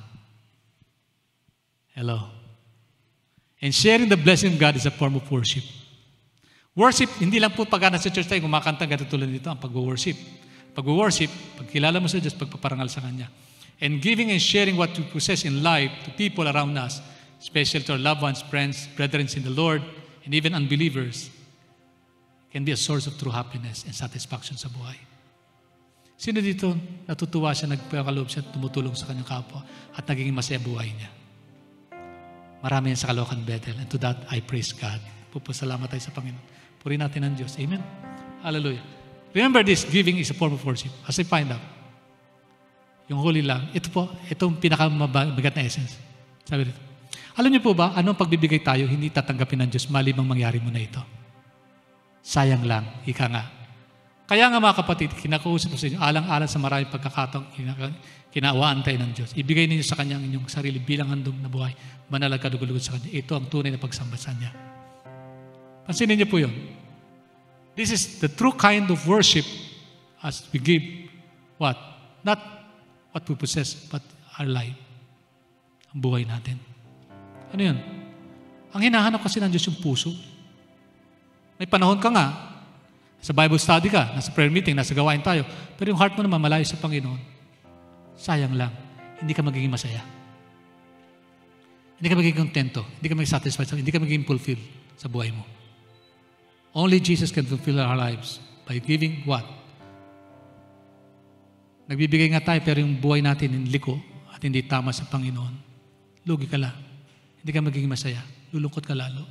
Hello. And sharing the blessing of God is a form of worship. Worship, hindi lang po pagka nasa church tayo, kumakanta ganito tulad dito, ang pag-worship. Pag-worship, pagkilala mo sa Diyos, pagpaparangal sa Kanya. And giving and sharing what we possess in life to people around us, especially to our loved ones, friends, brethren in the Lord, and even unbelievers, can be a source of true happiness and satisfaction sa buhay. Sino dito natutuwa siya, nagpakaloob siya, tumutulong sa kanyang kapwa at naging masaya buhay niya? Marami yan sa Caloocan Bethel. And to that, I praise God. Pupasalamat tayo sa Panginoon. Purihin natin ang Diyos. Amen? Hallelujah. Remember this, giving is a form of worship. As I find out, yung holy lang, ito po, itong pinakamabigat na essence. Sabi dito. Alam niyo po ba, anong pagbibigay tayo, hindi tatanggapin ng Diyos, malimang mangyari mo na ito. Sayang lang, ika nga. Kaya nga mga kapatid, kinakausap ko sa inyo, alang-alang sa maraming pagkakataong kinaawaan tayo ng Diyos. Ibigay ninyo sa Kanya ang inyong sarili bilang handog na buhay, manalag kadugulugod sa Kanya. Ito ang tunay na pagsamba sa Kanya. Pansinin niyo po yun. This is the true kind of worship as we give what? Not what we possess, but our life. Ang buhay natin. Ano yun? Ang hinahanap kasi ng Diyos yung puso. May panahon ka nga, sa Bible study ka, nasa prayer meeting, nasa gawain tayo, pero yung heart mo naman malayo sa Panginoon, sayang lang, hindi ka magiging masaya. Hindi ka magiging kontento, hindi ka magiging satisfied, hindi ka magiging fulfilled sa buhay mo. Only Jesus can fulfill our lives by giving what? Nagbibigay nga tayo, pero yung buhay natin liko at hindi tama sa Panginoon, lugi ka lang. Hindi ka magiging masaya, lulungkot ka lalo.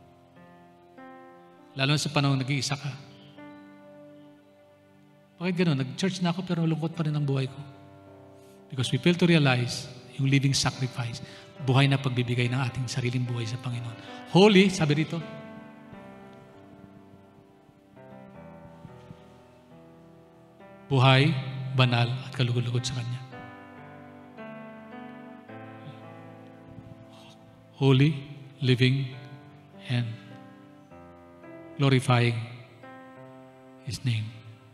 Lalo sa panahon nag-iisa ka. Bakit gano'n? Nag-church na ako pero lungkot pa rin ang buhay ko. Because we fail to realize yung living sacrifice, buhay na pagbibigay ng ating sariling buhay sa Panginoon. Holy, sabi rito, buhay, banal, at kalugod-lugod sa Kanya. Holy, living, and glorifying His name.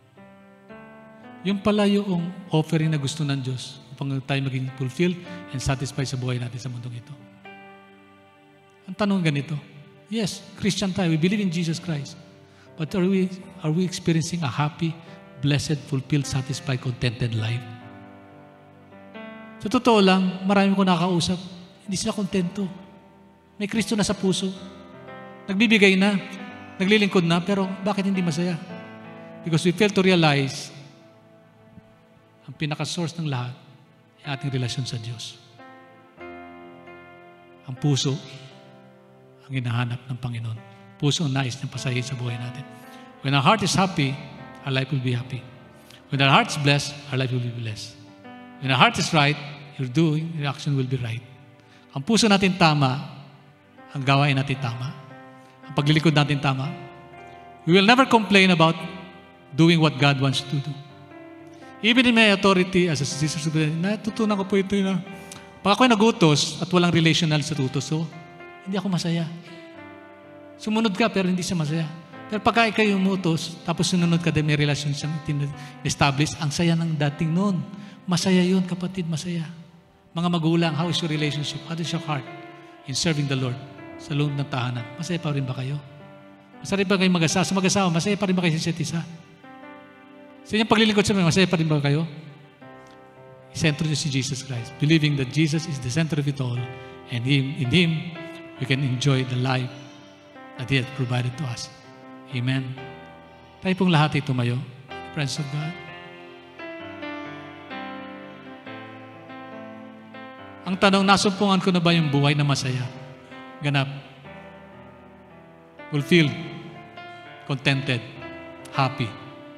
Yung pala yung offering na gusto ng Diyos upang tayo maging fulfilled and satisfied sa buhay natin sa mundong ito. Ang tanong ganito, yes, Christian tayo, we believe in Jesus Christ. But are we, are we experiencing a happy, blessed, fulfilled, satisfied, contented life? Sa totoo lang, marami ko nakausap, hindi sila kontento. May Kristo na sa puso. Nagbibigay na, naglilingkod na, pero bakit hindi masaya? Because we fail to realize ang pinaka-source ng lahat ay ating relasyon sa Diyos. Ang puso ang hinahanap ng Panginoon. Puso ang nais niyang pasahin sa buhay natin. When our heart is happy, our life will be happy. When our heart is blessed, our life will be blessed. When our heart is right, your doing, your action will be right. Ang puso natin tama, ang gawain natin tama. Ang paglilikod natin tama. We will never complain about doing what God wants to do. Even in my authority as a sister, natutunan ko po ito na pag ako'y nagutos at walang relational sa tutos, so hindi ako masaya. Sumunod ka pero hindi siya masaya. Pero pagka ikaw umutos, tapos sununod ka din may relasyon siyang establish, ang saya ng dating noon. Masaya yun, kapatid, masaya. Mga magulang, how is your relationship? How is your heart in serving the Lord sa loob ng tahanan? Masaya pa rin ba kayo? Masarap ba kayo mag-asawa? Sa mag-asawa, masaya pa rin ba kayo sa isa't isa? Sa inyong paglilingkod sa mga, masaya pa rin ba kayo? Isentro niyo si Jesus Christ, believing that Jesus is the center of it all, and Him, in Him, we can enjoy the life that He has provided to us. Amen. Tayo pong lahat ay tumayo. Friends of God. Ang tanong, nasumpungan ko na ba yung buhay na masaya? Ganap. Fulfilled. Contented. Happy.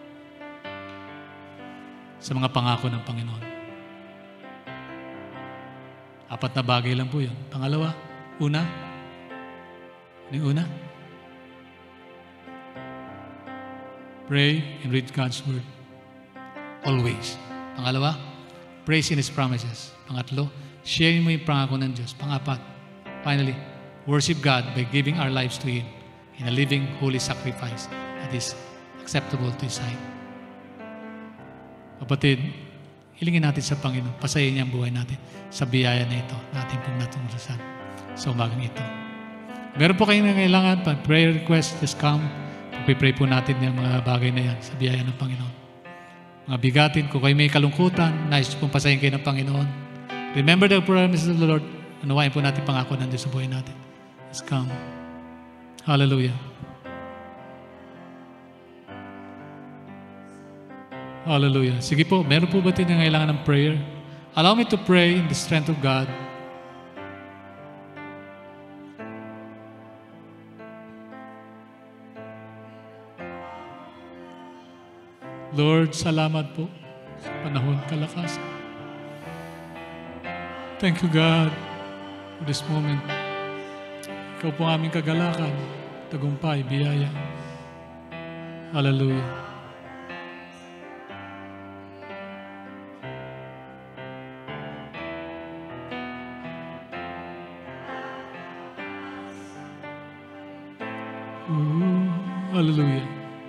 Sa mga pangako ng Panginoon. Apat na bagay lang po yun. Pangalawa, una. Ano yung una? Pray and read God's Word. Always. Pangalawa, praise in His promises. Pangatlo, sharing mo yung pangako ng Diyos. Pangapat, finally, worship God by giving our lives to Him in a living, holy sacrifice that is acceptable to His sight. Kapatid, hilingin natin sa Panginoon, pasayin niya ang buhay natin sa biyaya na ito, natin pong natungkusan sa umagang ito. Meron po kayong kailangan, pag prayer request, just come. Pag-pray po natin yung mga bagay na yan sa biyaya ng Panginoon. Mga bigatin, kung kayo may kalungkutan, nais pong pasayin kayo ng Panginoon. Remember the promises of the Lord. Unawain po natin pangako ng Diyos sa buhay natin. Just come. Hallelujah. Hallelujah. Sige po, meron po ba tayo na kailangan ng prayer? Allow me to pray in the strength of God. Lord, salamat po sa panahon kalakasan. Thank you, God, for this moment. Ikaw po aming kagalakan, tagumpay, biyaya. Hallelujah. Ooh, hallelujah.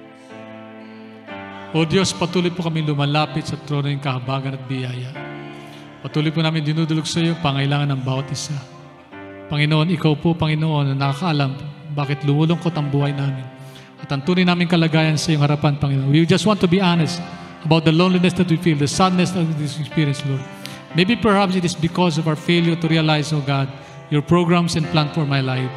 O Diyos, patuloy po kami lumalapit sa trono ng kahabagan at biyaya. Patuloy po namin dinudulog sa iyo pangailangan ng bawat isa. Panginoon, Ikaw po, Panginoon, na nakakaalam bakit lumulungkot ang buhay namin. At ang tunay namin kalagayan sa iyong harapan, Panginoon. We just want to be honest about the loneliness that we feel, the sadness that we experience, Lord. Maybe perhaps it is because of our failure to realize, oh God, your programs and plan for my life.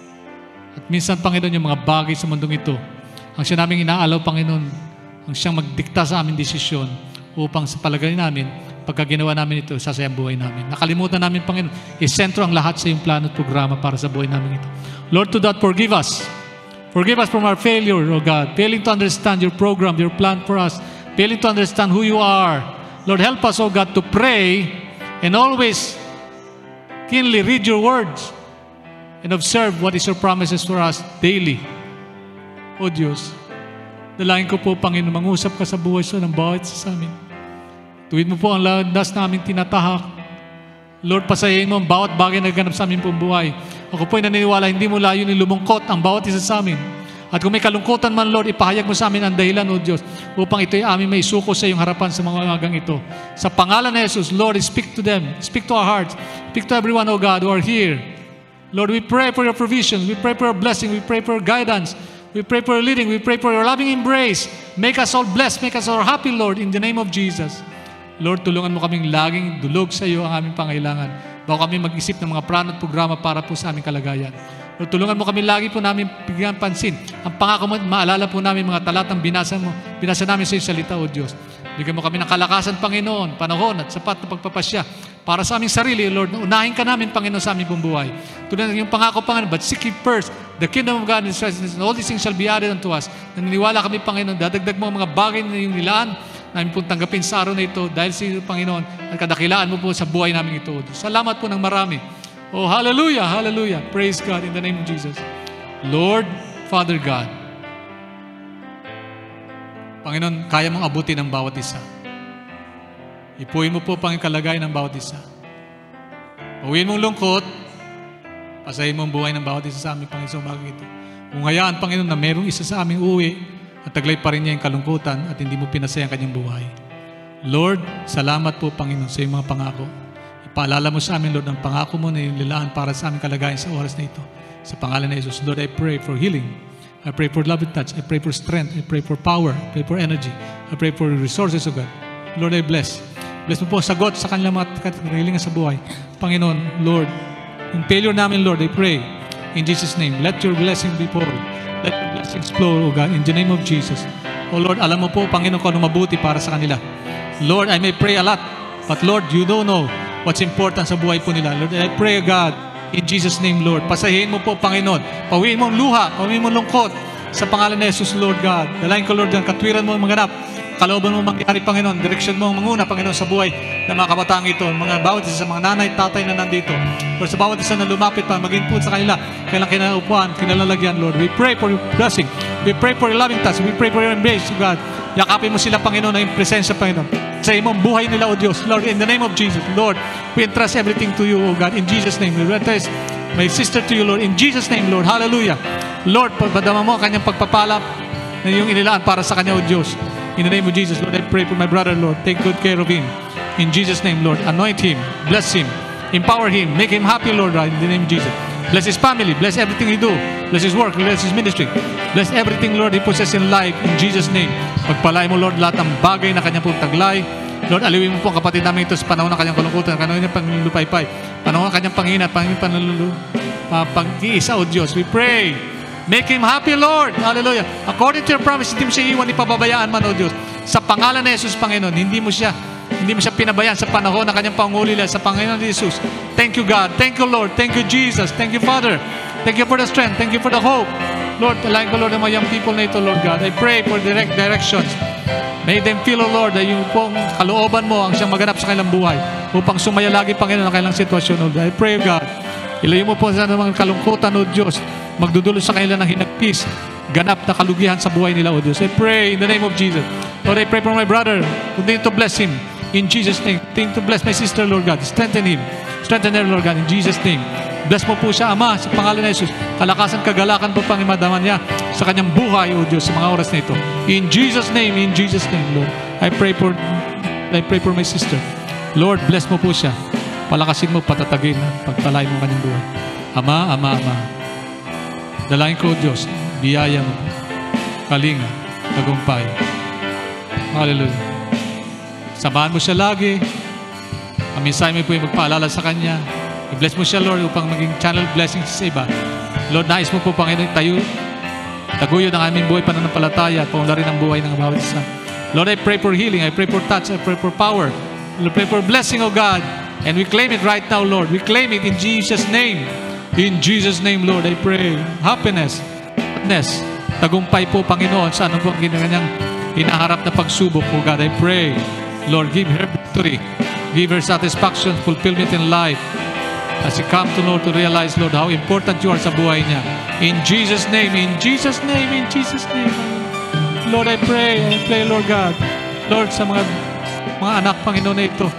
At minsan, Panginoon, yung mga bagay sa mundong ito, ang siya naming inaalaw, Panginoon, ang siyang magdikta sa aming desisyon upang sa palagay namin, pagka ginawa namin ito, sasayang buhay namin. Nakalimutan namin, Panginoon, isentro ang lahat sa iyong plano at programa para sa buhay namin ito. Lord, to that, forgive us. Forgive us from our failure, O God, failing to understand your program, your plan for us, failing to understand who you are. Lord, help us, O God, to pray and always keenly read your words and observe what is your promises for us daily. O Diyos, dalangin ko po, Panginoon, mangusap ka sa buhay sa ng bawat isa sa amin. Tuwid mo po ang landas na aming tinatahak. Lord, pasayain mo ang bawat bagay na ganap sa aming pong buhay. Ako po ay naniniwala, hindi mo layo ni lumungkot ang bawat isa sa amin. At kung may kalungkutan man, Lord, ipahayag mo sa amin ang dahilan, O Diyos, upang ito'y aming may suko sa iyong harapan sa mga umagang ito. Sa pangalan ni Jesus, Lord, speak to them. Speak to our hearts. Speak to everyone, O God, who are here. Lord, we pray for your provisions. We pray for your blessing. We pray for your guidance. We pray for your leading. We pray for your loving embrace. Make us all blessed. Make us all happy, Lord, in the name of Jesus. Lord, tulungan mo kaming laging dulog sa iyo ang aming pangailangan. Bago kami mag-isip ng mga plano at programa para po sa aming kalagayan. Lord, tulungan mo kami lagi po namin bigyan pansin. Ang pangako mo, maalala po namin mga talatang binasa mo, binasa namin sa iyong salita, O Diyos. Bigyan mo kami ng kalakasan, Panginoon, panahon at sapat na pagpapasya para sa aming sarili, Lord. Unahin ka namin, Panginoon, sa aming buhay. Tulad ng iyong pangako, Panginoon, but seek ye first the kingdom of God and His righteousness, and all these things shall be added unto us. Naniniwala kami, Panginoon, dadagdag mo ang mga bagay na iyong nilaan namin pong tanggapin sa araw na ito dahil sa iyo, Panginoon, at kadakilaan mo po sa buhay namin ito. Salamat po ng marami. Oh, hallelujah, hallelujah. Praise God in the name of Jesus. Lord, Father God, Panginoon, kaya mong abutin ang bawat isa. Ipuin mo po pang kalagayan ng bawat isa. Uwiin mong lungkot, pasahin mo ang buhay ng bawat isa sa aming Panginoon sa umagang ito. Kung hayaan, Panginoon, na merong isa sa aming uwi at taglay pa rin niya yung kalungkutan at hindi mo pinasaya ang kanyang buhay. Lord, salamat po, Panginoon, sa iyong mga pangako. Ipaalala mo sa amin, Lord, ang pangako mo na inilaan para sa aming kalagayan sa oras na ito. Sa pangalan ni Jesus, Lord, I pray for healing I pray for love and touch. I pray for strength. I pray for power. I pray for energy. I pray for resources of God. Lord, I bless. Bless mo po sagot sa kanilang mga kailangan sa buhay. Panginoon, Lord, in failure namin, Lord, I pray in Jesus' name, let your blessing be poured. Let your blessings flow, O God, in the name of Jesus. O Lord, alam mo po, Panginoon, kung ano mabuti para sa kanila. Lord, I may pray a lot, but Lord, you don't know what's important sa buhay po nila. Lord, I pray, God, in Jesus' name, Lord, pasahin mo po, Panginoon. Pawiin mo ang luha, pawiin mo ang lungkot sa pangalan ni Jesus, Lord God. Dalayan ko, Lord, ang katwiran mo maganap. Kalooban mo mangyari, Panginoon. Direksyon mo ang manguna, Panginoon, sa buhay ng mga kabataang ito. Mga bawat isa sa mga nanay, tatay na nandito. Lord, sa bawat isa na lumapit pa, maging po sa kanila, kailang kinaupuan, kinalalagyan, Lord. We pray for your blessing. We pray for your loving touch. We pray for your embrace, God. Yakapin mo sila, Panginoon, na yung presensya, Panginoon. Sa imong buhay nila, O Diyos. Lord, in the name of Jesus, Lord, we entrust everything to you, O God. In Jesus' name, we entrust my sister to you, Lord. In Jesus' name, Lord. Hallelujah. Lord, pagpadama mo ang kanyang pagpapalap na yung inilaan para sa kanya, O Diyos. In the name of Jesus, Lord, I pray for my brother, Lord. Take good care of him. In Jesus' name, Lord. Anoint him. Bless him. Empower him. Make him happy, Lord, right? In the name of Jesus. Bless his family. Bless everything he do. Bless his work. Bless his ministry. Bless everything, Lord, he possesses in life. In Jesus' name. Pagpalay mo, Lord, lahat ng bagay na kanyang pong taglay. Lord, aliwin mo po ang kapatid namin ito sa panahon ng kanyang kalungkutan, panahon ng panglulupaypay, panahon ng kanyang panghina, panahon ng panlulu, uh, pag-iisa, O Diyos. We pray. Make him happy, Lord. Hallelujah. According to your promise, hindi mo siya iwan, ipababayaan man, O Diyos. Sa pangalan ni Jesus, Panginoon, hindi mo siya hindi mo siya pinabayaan sa panahon ng kanyang pangulila sa Panginoon ni Jesus. Thank you, God. Thank you, Lord. Thank you, Jesus. Thank you, Father. Thank you for the strength. Thank you for the hope. Lord, alayin ko, Lord, ng mga young people na ito, Lord God. I pray for direct directions. May them feel, O Lord, na yung pong kalooban mo ang siyang maganap sa kanilang buhay upang sumaya lagi, Panginoon, ang kanilang sitwasyon, Lord. I pray, God, ilayo mo po sa mga kalungkutan, O Diyos, magdudulot sa kanila ng hinagpis, ganap na kalugihan sa buhay nila, O Diyos. I pray in the name of Jesus. Lord, I pray for my brother. Continue to bless him. In Jesus' name. Continue to bless my sister, Lord God. Strengthen him. Strengthen her, Lord God. In Jesus' name. Bless mo po siya, Ama, sa pangalan ni Jesus. Kalakasan, kagalakan po, Pangimadaman niya sa kanyang buhay, O Diyos, sa mga oras na ito. In Jesus' name, in Jesus' name, Lord. I pray for, I pray for my sister. Lord, bless mo po siya. Palakasin mo, patatagin, pagpalay mo kanyang buhay. Ama, Ama, Ama. Dalain ko, O Diyos, biyaya mo, kalinga, tagumpay. Hallelujah. Samahan mo siya lagi. Ang mensahe mo po yung magpaalala sa kanya. I-bless mo siya, Lord, upang maging channel blessings sa iba. Lord, nais mo po, Panginoon, tayo, taguyod ang aming buhay pananampalataya at paunlarin ang buhay ng bawat isa. Lord, I pray for healing. I pray for touch. I pray for power. I pray for blessing, O God. And we claim it right now, Lord. We claim it in Jesus' name. In Jesus' name, Lord, I pray. Happiness, happiness, tagumpay po, Panginoon, sa anong po ang kanyang hinaharap na pagsubok, O God. I pray, Lord, give her victory. Give her satisfaction, fulfillment in life. As she come to know, to realize, Lord, how important you are sa buhay niya. In Jesus' name, in Jesus' name, in Jesus' name. Lord, I pray, I pray, Lord God. Lord, sa mga mga anak, Panginoon, na ito.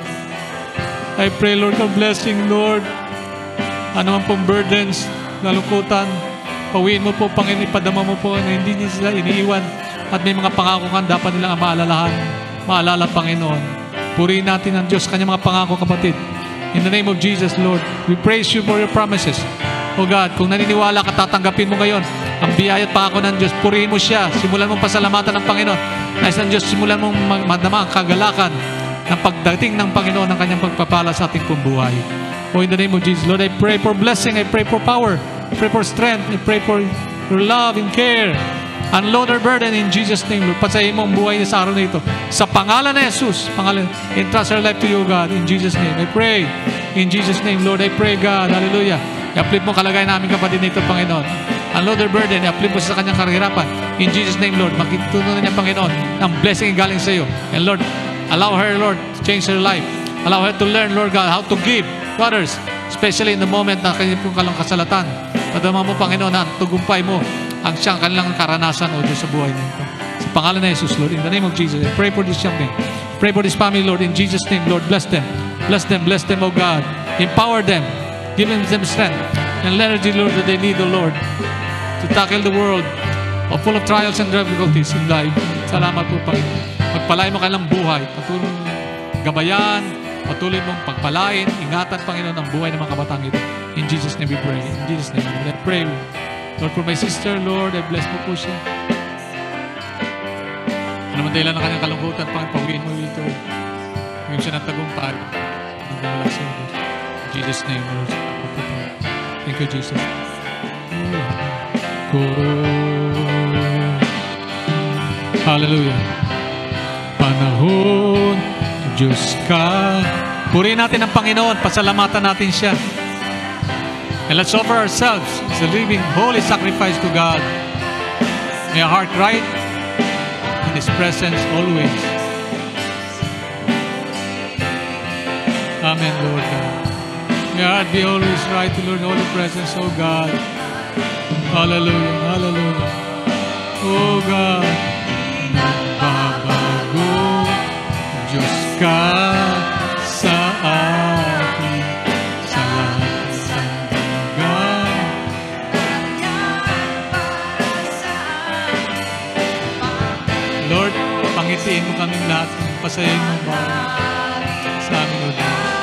I pray, Lord, for blessing, Lord. Ano man pong burdens, nalungkutan, pawiin mo po, Panginoon, ipadama mo po na hindi niya sila iniiwan. At may mga pangako kang dapat nilang maalalahan. Maalala, Panginoon. Purihin natin ang Diyos, kanyang mga pangako, kapatid. In the name of Jesus, Lord, we praise you for your promises. O God, kung naniniwala ka, tatanggapin mo ngayon ang biyaya at pangako ng Diyos. Purihin mo siya. Simulan mong pasalamatan ng Panginoon. Nais ng Diyos, simulan mong madama ang kagalakan ng pagdating ng Panginoon ng kanyang pagpapala sa ating pumbuhay. O in the name of Jesus, Lord, I pray for blessing. I pray for power. I pray for strength. I pray for your love and care. Unload our burden in Jesus' name, Lord. Patsahin mo ang buhay niya sa araw na ito. Sa pangalan ni Jesus, pangalan, entrust our life to you, God, in Jesus' name. I pray, in Jesus' name, Lord, I pray, God, hallelujah. I-uplift mo kalagayan namin kapatid na ito, Panginoon. Unload our burden, i-uplift mo sa kanyang kahirapan. In Jesus' name, Lord, makitunan niya, Panginoon, ang blessing galing sa iyo. And Lord, allow her, Lord, to change her life. Allow her to learn, Lord God, how to give to others, especially in the moment na kanyang kalang kasalatan. Padama mo, Panginoon, ang tugumpay mo ang siyang kanilang karanasan, O Diyos, sa buhay nito. Sa pangalan ni Jesus, Lord, in the name of Jesus, I pray for this young man. Pray for this family, Lord, in Jesus' name, Lord, bless them. Bless them, bless them, O God. Empower them. Give them strength and energy, Lord, that they need, O Lord, to tackle the world of full of trials and difficulties in life. Salamat po, Panginoon. Magpalay mo kanilang buhay. Patuloy mong gabayan, patuloy mong pagpalain, ingatan, Panginoon, ang buhay ng mga kabataan ito. In Jesus' name we pray. In Jesus' name, I pray. Lord, for my sister, Lord, I bless mo po siya. Ano man dahilan ng kanyang kalungkutan, Panginoon, pawiin mo ito. Ngayon siya ng tagumpay. Nagmamala sa iyo, Lord. In Jesus' name, Lord. Thank you, Jesus. Hallelujah. Panahon, Diyos ka. Purihin natin ang Panginoon, pasalamatan natin siya. And let's offer ourselves as a living, holy sacrifice to God. May our heart right in His presence always. Amen, Lord God. May our heart be always right to Lord, holy presence, oh God. Hallelujah, hallelujah. Oh God, nagbabago, Diyos ka sa akin, sa lahat ng bagay. Lord, pangitiin mo kaming lahat, pasayin mo ba sa amin, Lord.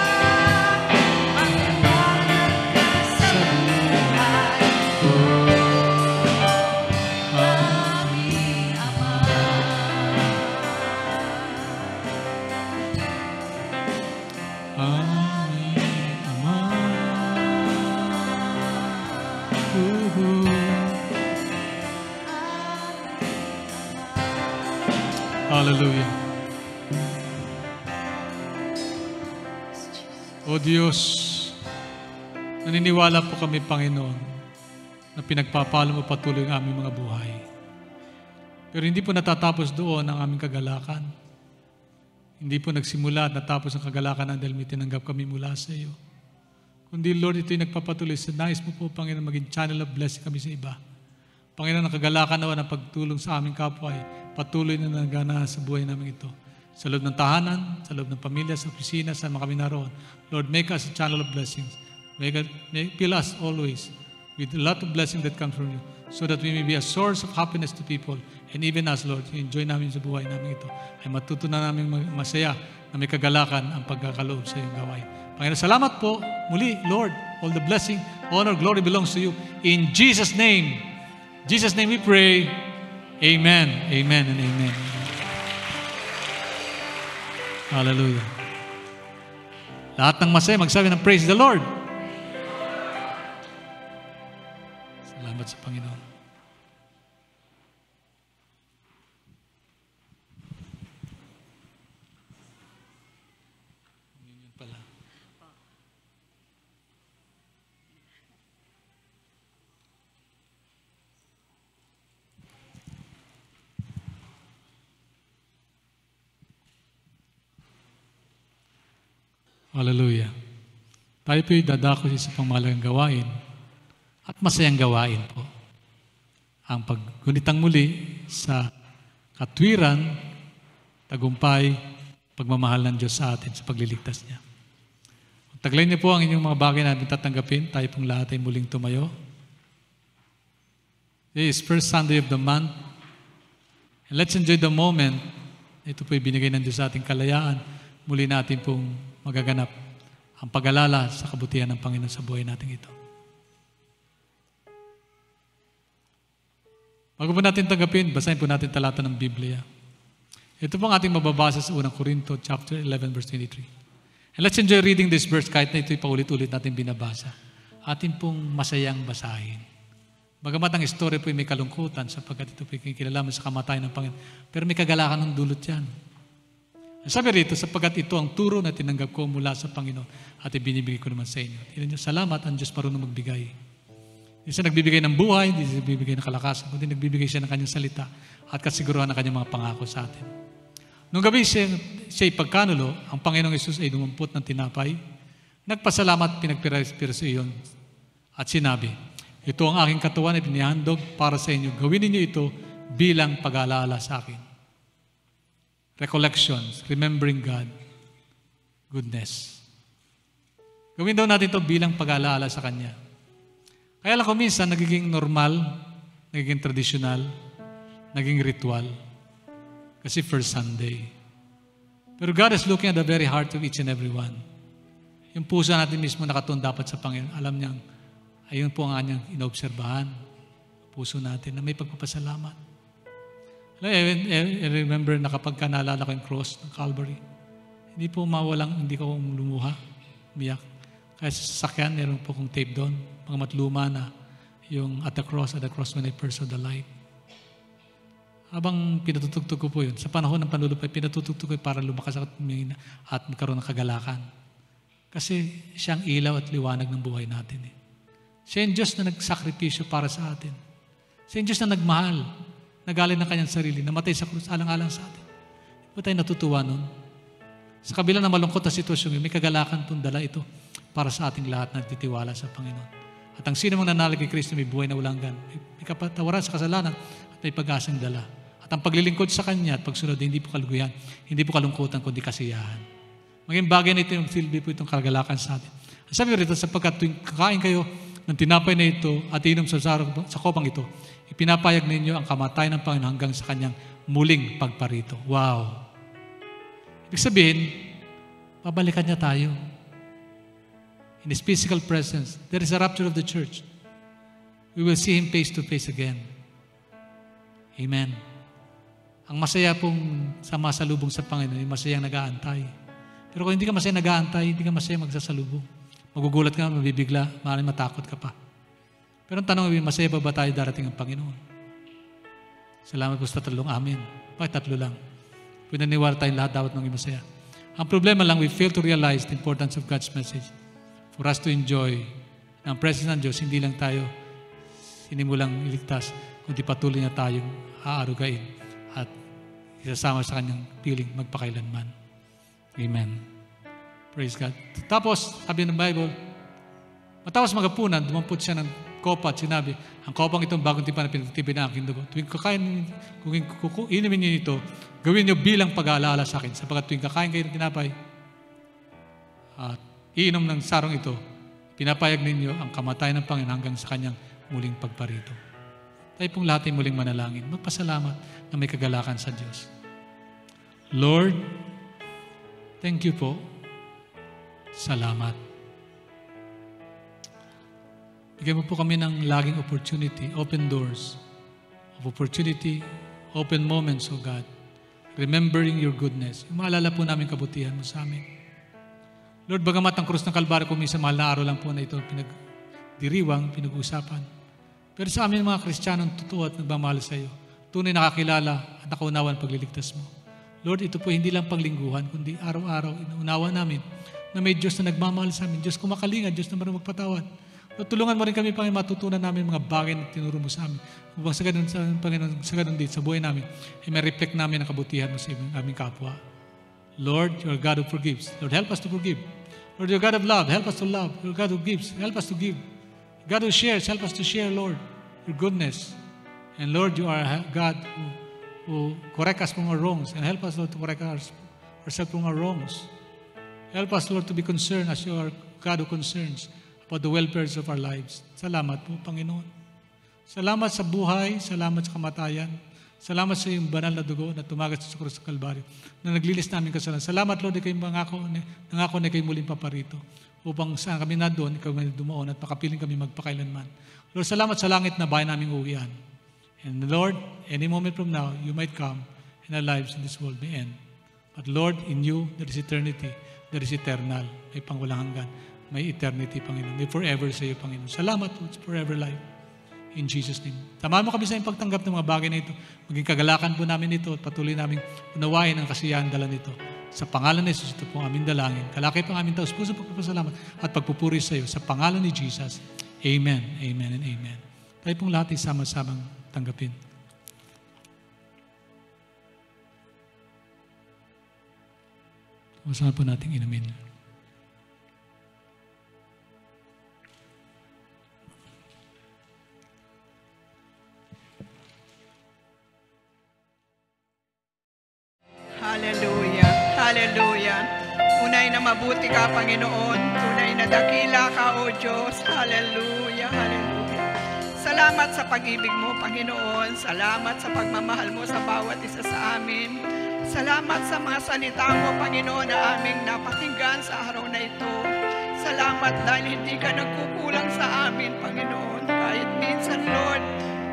Hallelujah. O Diyos, naniniwala po kami, Panginoon, na pinagpapalo mo patuloy ang aming mga buhay. Pero hindi po natatapos doon ang aming kagalakan. Hindi po nagsimula at natapos ang kagalakan dahil may tinanggap kami mula sa iyo. Kundi, Lord, ito'y nagpapatuloy sa nais mo po, Panginoon, maging channel of blessing kami sa iba. Panginoon, ang kagalakan nawa ng pagtulong sa aming kapwa ay patuloy na nagana sa buhay namin ito. Sa loob ng tahanan, sa loob ng pamilya, sa opisina, sa mga kami naroon. Lord, make us a channel of blessings. Make, make, fill us always with a lot of blessing that comes from you so that we may be a source of happiness to people. And even us, Lord, enjoy namin sa buhay namin ito. Ay matutunan namin masaya na may kagalakan ang pagkakaloob sa iyong gawain. Panginoon, salamat po. Muli, Lord, all the blessing, honor, glory belongs to you. In Jesus' name, Jesus' name we pray. Amen. Amen and amen. Hallelujah. Lahat ng masaya, magsabi ng praise the Lord. Salamat sa Panginoon. Yun pala. Hallelujah. Tayo po'y dadako sa pangmahalagang gawain at masayang gawain po. Ang paggunitang muli sa katwiran, tagumpay, pagmamahal ng Diyos sa atin sa pagliligtas niya. Taglay niyo po ang inyong mga bagay na natin tatanggapin. Tayo pong lahat ay muling tumayo. This is first Sunday of the month. And let's enjoy the moment. Ito po'y binigay ng Diyos sa ating kalayaan. Muli natin pong magaganap ang pag-alala sa kabutihan ng Panginoon sa buhay natin ito. Bago po natin tanggapin, basahin po natin talata ng Biblia. Ito po ang ating mababasa sa unang Korinto, chapter eleven, verse twenty-three. And let's enjoy reading this verse kahit na ito'y paulit-ulit natin binabasa. Atin pong masayang basahin. Bagamat ang istorya po'y may kalungkutan sapagkat ito po'y kinilalaman sa kamatayan ng Panginoon. Pero may kagalakan ng dulot yan. Sabi rito, sapagkat ito ang turo na tinanggap ko mula sa Panginoon at ibinibigay ko naman sa inyo. Tingnan niyo, salamat, ang Diyos marunong magbigay. Hindi siya nagbibigay ng buhay, hindi siya nagbibigay ng kalakasan, kundi nagbibigay siya ng kanyang salita at kasiguruhan ng kanyang mga pangako sa atin. Nung gabi siya, siya ipagkanulo, ang Panginoong Yesus ay dumampot ng tinapay, nagpasalamat, pinagpiraso iyon at sinabi, ito ang aking katawan na pinihandog para sa inyo. Gawin niyo ito bilang pag-aalala sa akin. Recollections, remembering God, goodness. Gawin daw natin ito bilang pag-aalala sa Kanya. Kaya lang kung minsan, nagiging normal, nagiging traditional, naging ritual. Kasi first Sunday. Pero God is looking at the very heart of each and every one. Yung puso natin mismo nakatuon dapat sa Panginoon. Alam niyang, ayun po ang kanyang inobserbahan. puso natin na may pagpapasalamat. I, I, I remember na kapag ka naalala ko yung cross ng Calvary, hindi po mawalang, hindi ko lumuha, umiyak. Kaya sa sasakyan, meron po kong tape doon, mga matluma na yung at the cross, at the cross when I first saw the light. Habang pinatutugtog ko po yun, sa panahon ng panlulupay, pinatutugtog ko para lumakas at magkaroon ng kagalakan. Kasi siyang ilaw at liwanag ng buhay natin. Eh. Siya yung Diyos na nagsakripisyo para sa atin. Siya yung Diyos na nagmahal, nagaling ng kanyang sarili, namatay sa krus, alang-alang sa atin. Hindi ba tayo natutuwa nun? Sa kabila ng malungkot na sitwasyon, may kagalakan pong dala ito para sa ating lahat na nagtitiwala sa Panginoon. At ang sino mang nanalig kay Kristo may buhay na walang hanggan, may kapatawaran sa kasalanan at may pag-asang dala. At ang paglilingkod sa Kanya at pagsunod, hindi po kaluguyan, hindi po kalungkutan, kundi kasiyahan. Maging bagay na ito yung silbi po itong kagalakan sa atin. Sabi ko rito, sapagkat tuwing kakain kayo ng tinapay na ito at inom sa, sa kopang ito, ipinapayag ninyo ang kamatayan ng Panginoon hanggang sa Kanyang muling pagparito. Wow! Ibig sabihin, babalikan niya tayo. In His physical presence, there is a rapture of the church. We will see Him face to face again. Amen. Ang masaya pong sama sa lubong sa Panginoon, yung masayang nag-aantay. Pero kung hindi ka masaya nag-aantay, hindi ka masaya magsasalubong. Magugulat ka, mabibigla, maaaring matakot ka pa. Pero ang tanong, masaya pa ba tayo darating ang Panginoon? Salamat po sa tatlong amin. Bakit tatlo lang? Pinaniwala tayong lahat dapat maging masaya. Ang problema lang, we fail to realize the importance of God's message. For us to enjoy ang presence ng Diyos, hindi lang tayo sinimulang iligtas, kundi patuloy na tayong aarugain at isasama sa Kanyang piling magpakailanman. Amen. Praise God. Tapos, sabi ng Bible, matapos magapunan, dumampot siya ng kopa at sinabi, ang kopang itong bagong tipan na pinagtitipin na aking dugo. Tuwing kakain, kung inumin niyo ito, gawin niyo bilang pag-aalala sa akin. Sapagkat tuwing kakain kayo ng tinapay at iinom ng sarong ito, pinapayag ninyo ang kamatayan ng Panginoon hanggang sa Kanyang muling pagparito. Tayo pong lahat ay muling manalangin. Magpasalamat na may kagalakan sa Diyos. Lord, thank you po. Salamat. Bigyan mo po kami ng laging opportunity, open doors of opportunity, open moments, O God. Remembering your goodness. Yung maalala po namin kabutihan mo sa amin. Lord, bagamat ang krus ng Kalbaryo kung minsan mahal na araw lang po na ito pinagdiriwang, pinag-usapan. Pero sa amin mga Kristiyanong totoo at nagmamahal sa iyo, tunay nakakilala at nakaunawan pagliligtas mo. Lord, ito po hindi lang panglingguhan, kundi araw-araw inuunawa namin na may Diyos na nagmamahal sa amin, Diyos kumakalinga, Diyos na marunong magpatawad. Lord, tulungan mo rin kami, Panginoon, matutunan namin mga bagay na tinuro mo sa amin. Upang sa ganun, sa, Panginoon, sa ganun din, sa buhay namin, ay may reflect namin ang kabutihan mo sa aming kapwa. Lord, you are God who forgives. Lord, help us to forgive. Lord, you are God of love. Help us to love. You are God who gives. Help us to give. God who shares. Help us to share, Lord, your goodness. And Lord, you are God who, who correct us from our wrongs. And help us, Lord, to correct ours, ourselves from our wrongs. Help us, Lord, to be concerned as you are God who concerns about the welfare of our lives. Salamat po, Panginoon. Salamat sa buhay, salamat sa kamatayan, salamat sa iyong banal na dugo na tumagat sa krus sa Kalbaryo, na naglilis namin kasalanan. Salamat, Lord, na kayo mangako, nangako na kayo muling paparito, upang saan kami na doon, ikaw may dumaon at makapiling kami magpakailanman. Lord, salamat sa langit na bayan naming uwian. And Lord, any moment from now, you might come and our lives in this world may end. But Lord, in you, there is eternity, there is eternal, may pangwalang hanggan. May eternity, Panginoon. May forever sa iyo, Panginoon. Salamat po. It's forever life. In Jesus' name. Tamahan mo kami sa iyong pagtanggap ng mga bagay na ito. Maging kagalakan po namin ito at patuloy namin unawain ang kasiyahan dala nito. Sa pangalan ni Jesus, ito po ang aming dalangin. Kalakay po ang aming taos puso pagpapasalamat at pagpupuri sa iyo. Sa pangalan ni Jesus. Amen. Amen and amen. Tayo pong lahat ay sama-samang tanggapin. Masama po nating inumin. Hallelujah. Hallelujah. Tunay na mabuti ka, Panginoon. Tunay na dakila ka, O Diyos. Hallelujah. Hallelujah. Salamat sa pag-ibig mo, Panginoon. Salamat sa pagmamahal mo sa bawat isa sa amin. Salamat sa mga salita mo, Panginoon, na aming napakinggan sa araw na ito. Salamat dahil hindi ka nagkukulang sa amin, Panginoon. Kahit minsan, Lord,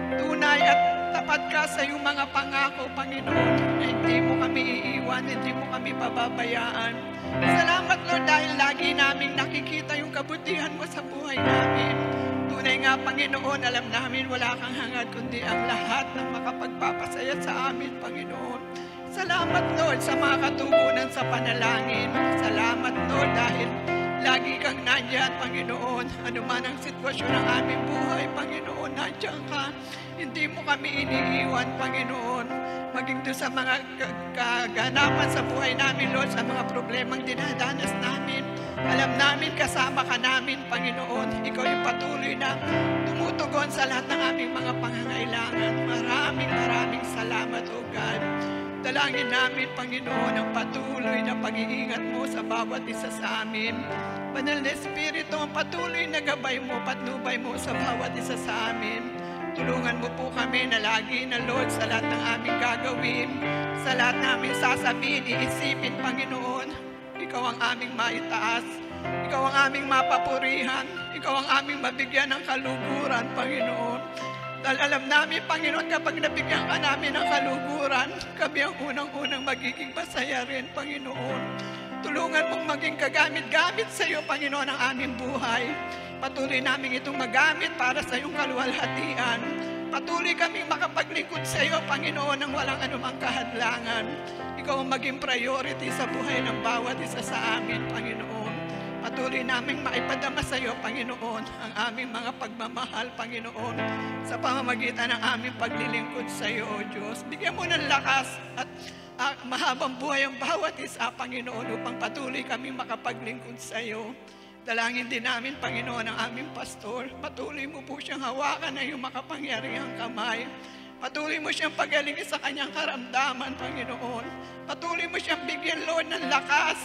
tunay at tapat ka sa iyong mga pangako, Panginoon, na hindi mo kami iiwan, hindi mo kami pababayaan. Salamat, Lord, dahil lagi namin nakikita yung kabutihan mo sa buhay namin. Tunay nga, Panginoon, alam namin wala kang hangad kundi ang lahat ng makapagpapasaya sa amin, Panginoon. Salamat, Lord, sa mga katugunan sa panalangin. Salamat, Lord, dahil lagi kang nandyan, Panginoon. Ano man ang sitwasyon ng aming buhay, Panginoon, nandyan ka. Hindi mo kami iniiwan, Panginoon. Maging doon sa mga kaganapan sa buhay namin, Lord, sa mga problemang dinadanas namin. Alam namin, kasama ka namin, Panginoon. Ikaw yung patuloy na tumutugon sa lahat ng aming mga pangangailangan. Maraming, maraming salamat, O God. Dalangin namin, Panginoon, ang patuloy na pag-iingat mo sa bawat isa sa amin. Banal na Espiritu, ang patuloy na gabay mo, patnubay mo sa bawat isa sa amin. Tulungan mo po kami na lagi na, Lord, sa lahat ng aming gagawin, sa lahat ng aming sasabihin, iisipin, Panginoon, Ikaw ang aming maitaas, Ikaw ang aming mapapurihan, Ikaw ang aming mabigyan ng kaluguran, Panginoon. Dahil alam namin, Panginoon, kapag nabigyan ka namin ng kaluguran, kami ang unang-unang magiging masaya rin, Panginoon. Tulungan mong maging kagamit-gamit sa iyo, Panginoon, ang aming buhay. Patuloy namin itong magamit para sa iyong kaluwalhatian. Patuloy kaming makapaglingkod sa iyo, Panginoon, ng walang anumang kahadlangan. Ikaw ang maging priority sa buhay ng bawat isa sa amin, Panginoon. Patuloy naming maipadama sa iyo, Panginoon, ang aming mga pagmamahal, Panginoon, sa pamamagitan ng aming paglilingkod sa iyo, O Diyos. Bigyan mo ng lakas at uh, mahabang buhay ang bawat isa, Panginoon, upang patuloy kaming makapaglingkod sa iyo. Dalangin din namin, Panginoon, ang aming pastor. Patuloy mo po siyang hawakan ng iyong makapangyarihang kamay. Patuloy mo siyang pagalingin sa kanyang karamdaman, Panginoon. Patuloy mo siyang bigyan, Lord, ng lakas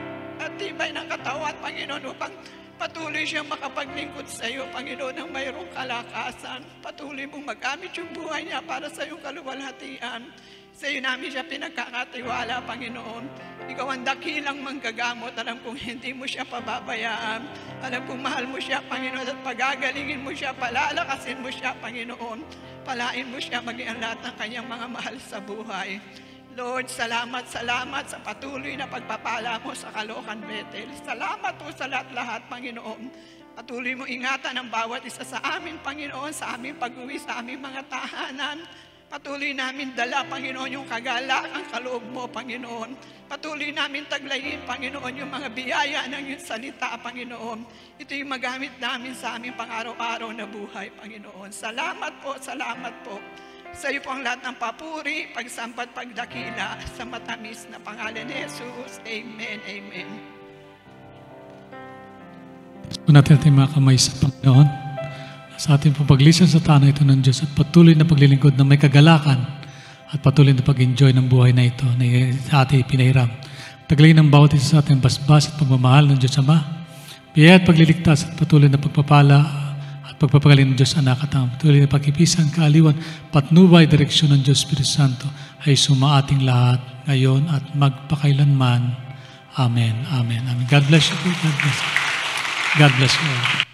at tibay ng katawan, Panginoon, upang patuloy siyang makapaglingkod sa iyo, Panginoon, ng mayroong kalakasan. Patuloy mong magamit yung buhay niya para sa iyong kaluwalhatian. Sa iyo namin siya pinagkakatiwala, Panginoon. Ikaw ang dakilang manggagamot. Alam kong hindi mo siya pababayaan. Alam kong mahal mo siya, Panginoon, at pagagalingin mo siya, palalakasin mo siya, Panginoon. Palain mo siya maging ang lahat ng kanyang mga mahal sa buhay. Lord, salamat, salamat sa patuloy na pagpapala mo sa Caloocan Bethel. Salamat po sa lahat-lahat, Panginoon. Patuloy mo ingatan ang bawat isa sa amin, Panginoon, sa aming pag-uwi, sa aming mga tahanan. Patuloy namin dala, Panginoon, yung kagalakan kaloob mo, Panginoon. Patuloy namin taglayin, Panginoon, yung mga biyaya ng iyong salita, Panginoon. Ito yung magamit namin sa aming pang-araw-araw na buhay, Panginoon. Salamat po, salamat po. Sa iyo po ang lahat ng papuri, pagsampat, pagdakila, sa matamis na pangalan ni Jesus. Amen, amen. Tapos natin ating mga kamay sa Panginoon. Sa ating pong paglisan sa tanay ito ng Diyos at patuloy na paglilingkod na may kagalakan at patuloy na pag-enjoy ng buhay na ito na sa ating pinahiram. Taglayin ng bawat isa sa ating basbas at pagmamahal ng Diyos Ama. Biyaya at pagliligtas at patuloy na pagpapala at pagpapagaling ng Diyos Anak at ang patuloy na pagkipisan, kaaliwan, patnubay, direksyon ng Diyos Espiritu Santo ay sumaating lahat ngayon at magpakailanman. Amen. Amen. Amen. God bless you. God bless you. God bless you all.